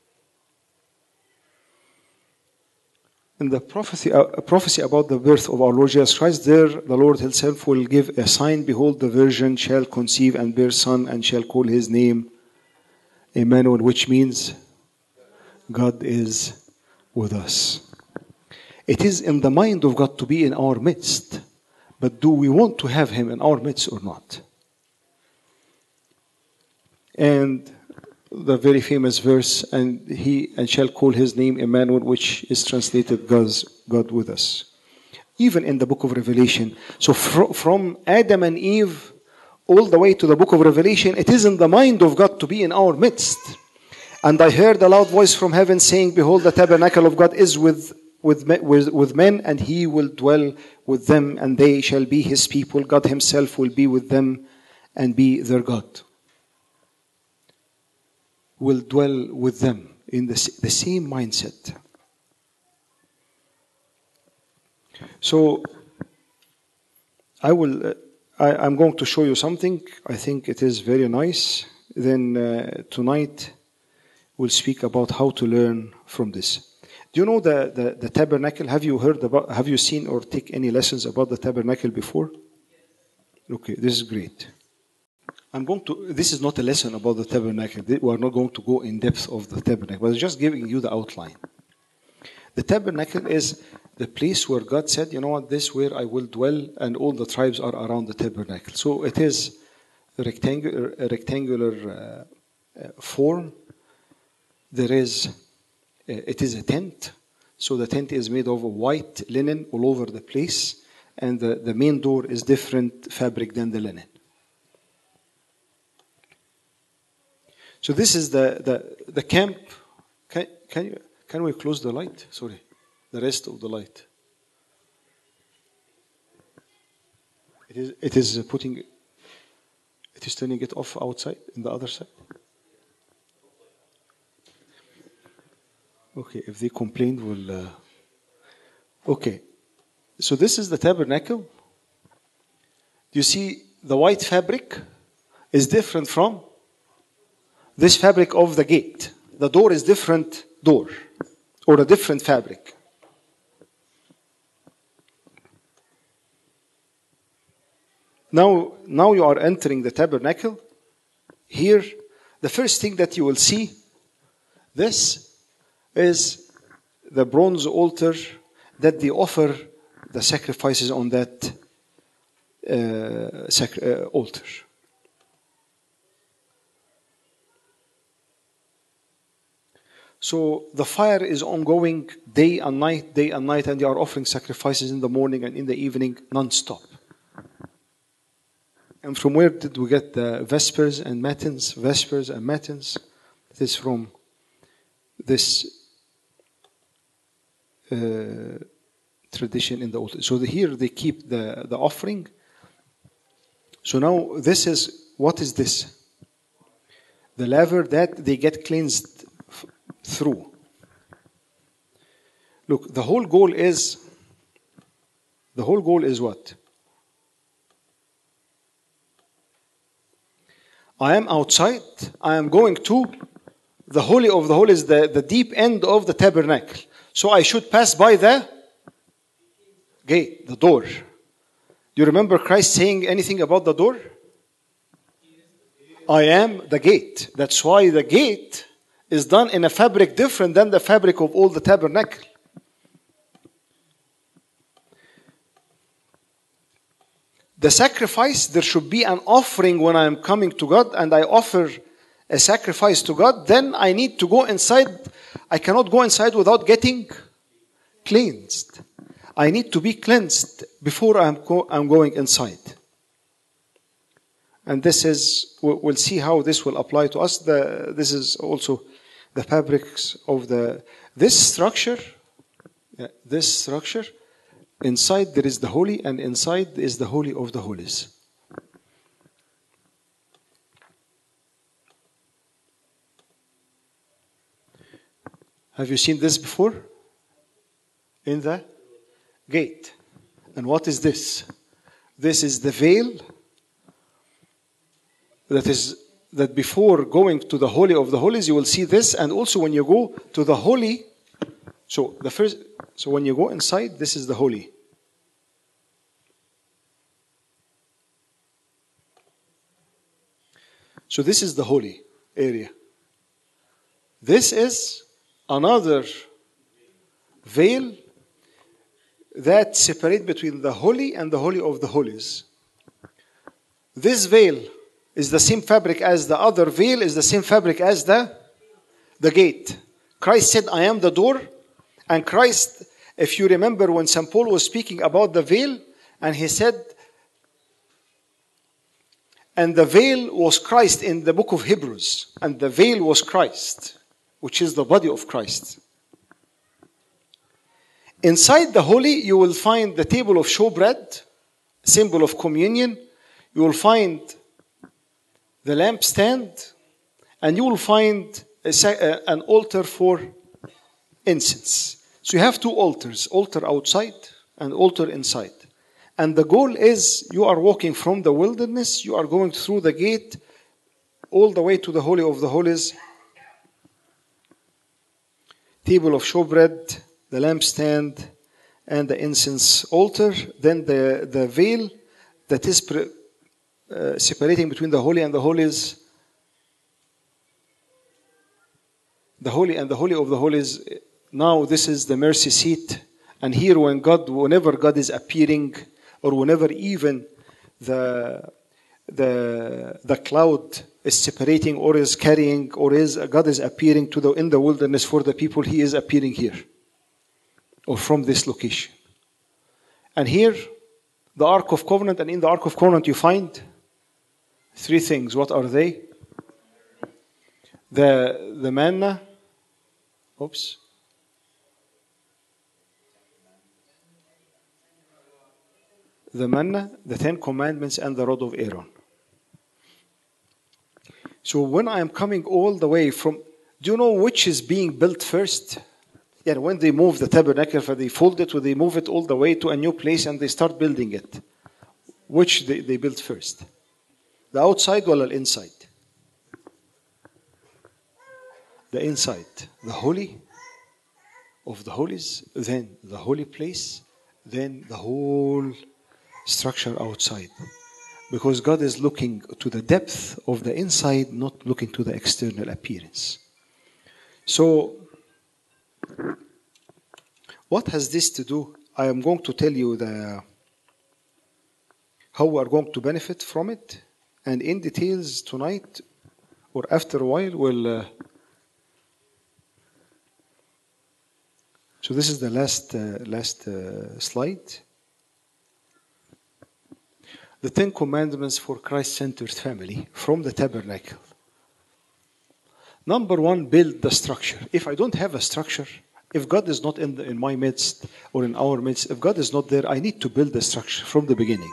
In the prophecy, uh, prophecy about the birth of our Lord Jesus Christ, there the Lord himself will give a sign. Behold, the virgin shall conceive and bear son, and shall call his name Emmanuel, which means God is with us. It is in the mind of God to be in our midst. But do we want to have him in our midst or not? And the very famous verse, and he and shall call his name Emmanuel, which is translated God's God with us. Even in the book of Revelation. So fr- from Adam and Eve all the way to the book of Revelation, it is in the mind of God to be in our midst. And I heard a loud voice from heaven saying, behold, the tabernacle of God is with, with, with, with men, and he will dwell with them, and they shall be his people. God himself will be with them and be their God. Will dwell with them in the, the same mindset. So I will. Uh, I, I'm going to show you something. I think it is very nice. Then uh, tonight we'll speak about how to learn from this. Do you know the, the, the tabernacle? Have you heard about? Have you seen or take any lessons about the tabernacle before? Okay, this is great. I'm going to, this is not a lesson about the tabernacle. We are not going to go in depth of the tabernacle, but I'm just giving you the outline. The tabernacle is the place where God said, you know what, this where I will dwell, and all the tribes are around the tabernacle. So it is rectangular, rectangular uh, uh, form. There is, uh, it is a tent. So the tent is made of white linen all over the place, and the, the main door is different fabric than the linen. So this is the, the, the camp. Can, can, you, can we close the light? Sorry, the rest of the light. It is, it is putting, it is turning it off outside, in the other side. Okay, if they complained, we'll... Uh, okay, so this is the tabernacle. You see, the white fabric is different from this fabric of the gate. The door is different door, or a different fabric. Now, now you are entering the tabernacle. Here, the first thing that you will see, this is the bronze altar that they offer the sacrifices on that uh, sac- uh, altar. So the fire is ongoing day and night, day and night, and they are offering sacrifices in the morning and in the evening non-stop. And from where did we get the vespers and matins? Vespers and matins. It is from this uh, tradition in the altar. So the, here they keep the, the offering. So now this is, what is this? The laver that they get cleansed f- through. Look, the whole goal is, the whole goal is what? I am outside, I am going to the Holy of the Holies, the, the deep end of the tabernacle. So I should pass by the gate, the door. Do you remember Christ saying anything about the door? I am the gate. That's why the gate is done in a fabric different than the fabric of all the tabernacle. The sacrifice, there should be an offering when I am coming to God and I offer a sacrifice to God, then I need to go inside. I cannot go inside without getting cleansed. I need to be cleansed before I'm, go, I'm going inside. And this is, we'll see how this will apply to us. The, this is also the fabrics of the, this structure, yeah, this structure, inside there is the holy, and inside is the Holy of the Holies. Have you seen this before? In the gate. And what is this? This is the veil that is that before going to the Holy of the Holies, you will see this, and also when you go to the Holy, so the first, so when you go inside, this is the Holy. So this is the Holy area. This is another veil that separates between the Holy and the Holy of the Holies. This veil is the same fabric as the other veil, is the same fabric as the, the gate. Christ said, I am the door. And Christ, if you remember when Saint Paul was speaking about the veil, and he said, and the veil was Christ in the book of Hebrews. And the veil was Christ, which is the body of Christ. Inside the holy, you will find the table of showbread, symbol of communion. You will find the lampstand, and you will find a, an altar for incense. So you have two altars, altar outside and altar inside. And the goal is you are walking from the wilderness, you are going through the gate all the way to the Holy of the Holies. Table of showbread, the lampstand, and the incense altar. Then the, the veil that is pre, uh, separating between the Holy and the Holies. The Holy and the Holy of the Holies. Now this is the mercy seat. And here when God, whenever God is appearing, or whenever even the the the cloud is separating or is carrying or is God is appearing to the in the wilderness for the people, he is appearing here or from this location. And here, the Ark of Covenant, and in the Ark of Covenant you find three things. What are they? The the manna. Oops. The manna, the Ten Commandments, and the rod of Aaron. So when I am coming all the way from, do you know which is being built first? Yeah, when they move the tabernacle, they fold it, or they move it all the way to a new place and they start building it. Which they, they build first? The outside or the inside? The inside. The holy of the holies, then the holy place, then the whole structure outside. Because God is looking to the depth of the inside, not looking to the external appearance. So, what has this to do? I am going to tell you the how we are going to benefit from it, and in details tonight, or after a while, we'll. Uh, so this is the last uh, last uh, slide. The Ten Commandments for Christ-centered family from the tabernacle. Number one, build the structure. If I don't have a structure, if God is not in, the, in my midst or in our midst, if God is not there, I need to build the structure from the beginning.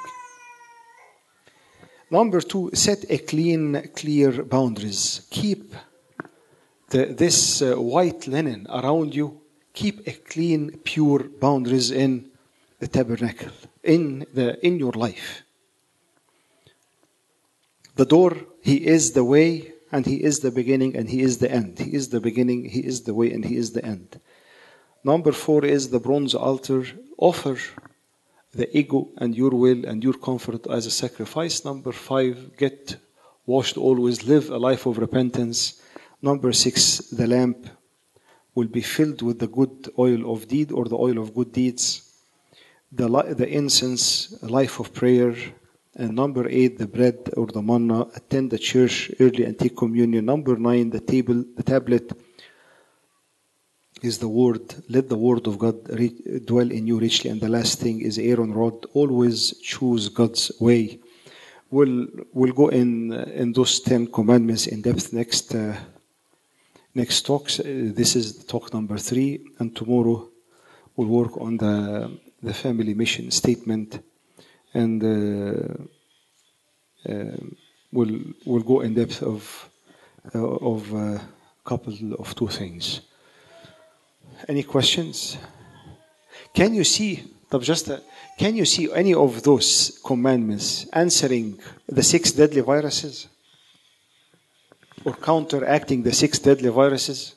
Number two, set a clean, clear boundaries. Keep the, this uh, white linen around you. Keep a clean, pure boundaries in the tabernacle, in the in your life. The door, he is the way, and he is the beginning, and he is the end. He is the beginning, he is the way, and he is the end. Number four is the bronze altar. Offer the ego and your will and your comfort as a sacrifice. Number five, get washed always. Live a life of repentance. Number six, the lamp will be filled with the good oil of deed or the oil of good deeds. The, the incense, a life of prayer. And number eight, the bread or the manna. Attend the church early and take communion. Number nine, the table, the tablet is the word. Let the word of God re- dwell in you richly. And the last thing is Aaron rod. Always choose God's way. We'll we'll go in uh, in those ten commandments in depth next uh, next talks. Uh, this is talk number three, and tomorrow we'll work on the the family mission statement. And uh, uh, we'll we'll go in depth of uh, of a couple of two things. Any questions? Can you see? Just uh, can you see any of those commandments answering the six deadly viruses, or counteracting the six deadly viruses?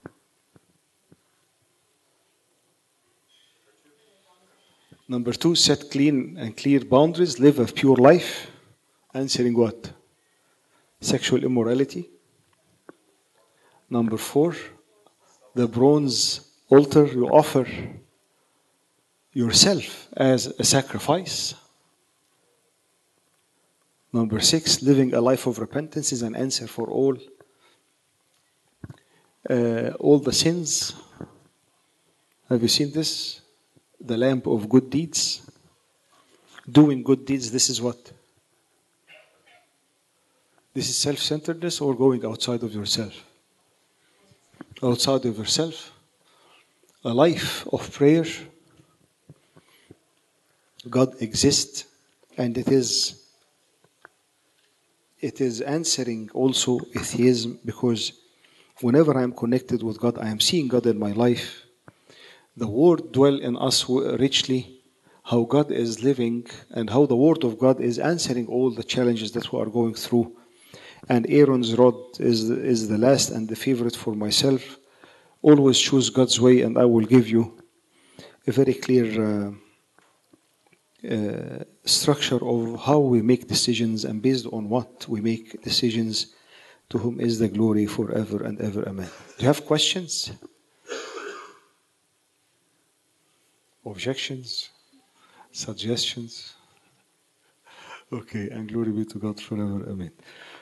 Number two, set clean and clear boundaries, live a pure life, answering what? Sexual immorality. Number four, the bronze altar, you offer yourself as a sacrifice. Number six, living a life of repentance is an answer for all, uh, all the sins. Have you seen this? The lamp of good deeds. Doing good deeds, this is what? This is self-centeredness or going outside of yourself? Outside of yourself. A life of prayer. God exists, and it is it is answering also atheism, because whenever I am connected with God, I am seeing God in my life. The word dwell in us richly, how God is living and how the word of God is answering all the challenges that we are going through. And Aaron's rod is, is the last and the favorite for myself. Always choose God's way, and I will give you a very clear uh, uh, structure of how we make decisions, and based on what we make decisions, to whom is the glory forever and ever. Amen. Do you have questions? Objections? Suggestions? Okay, and glory be to God forever. Amen.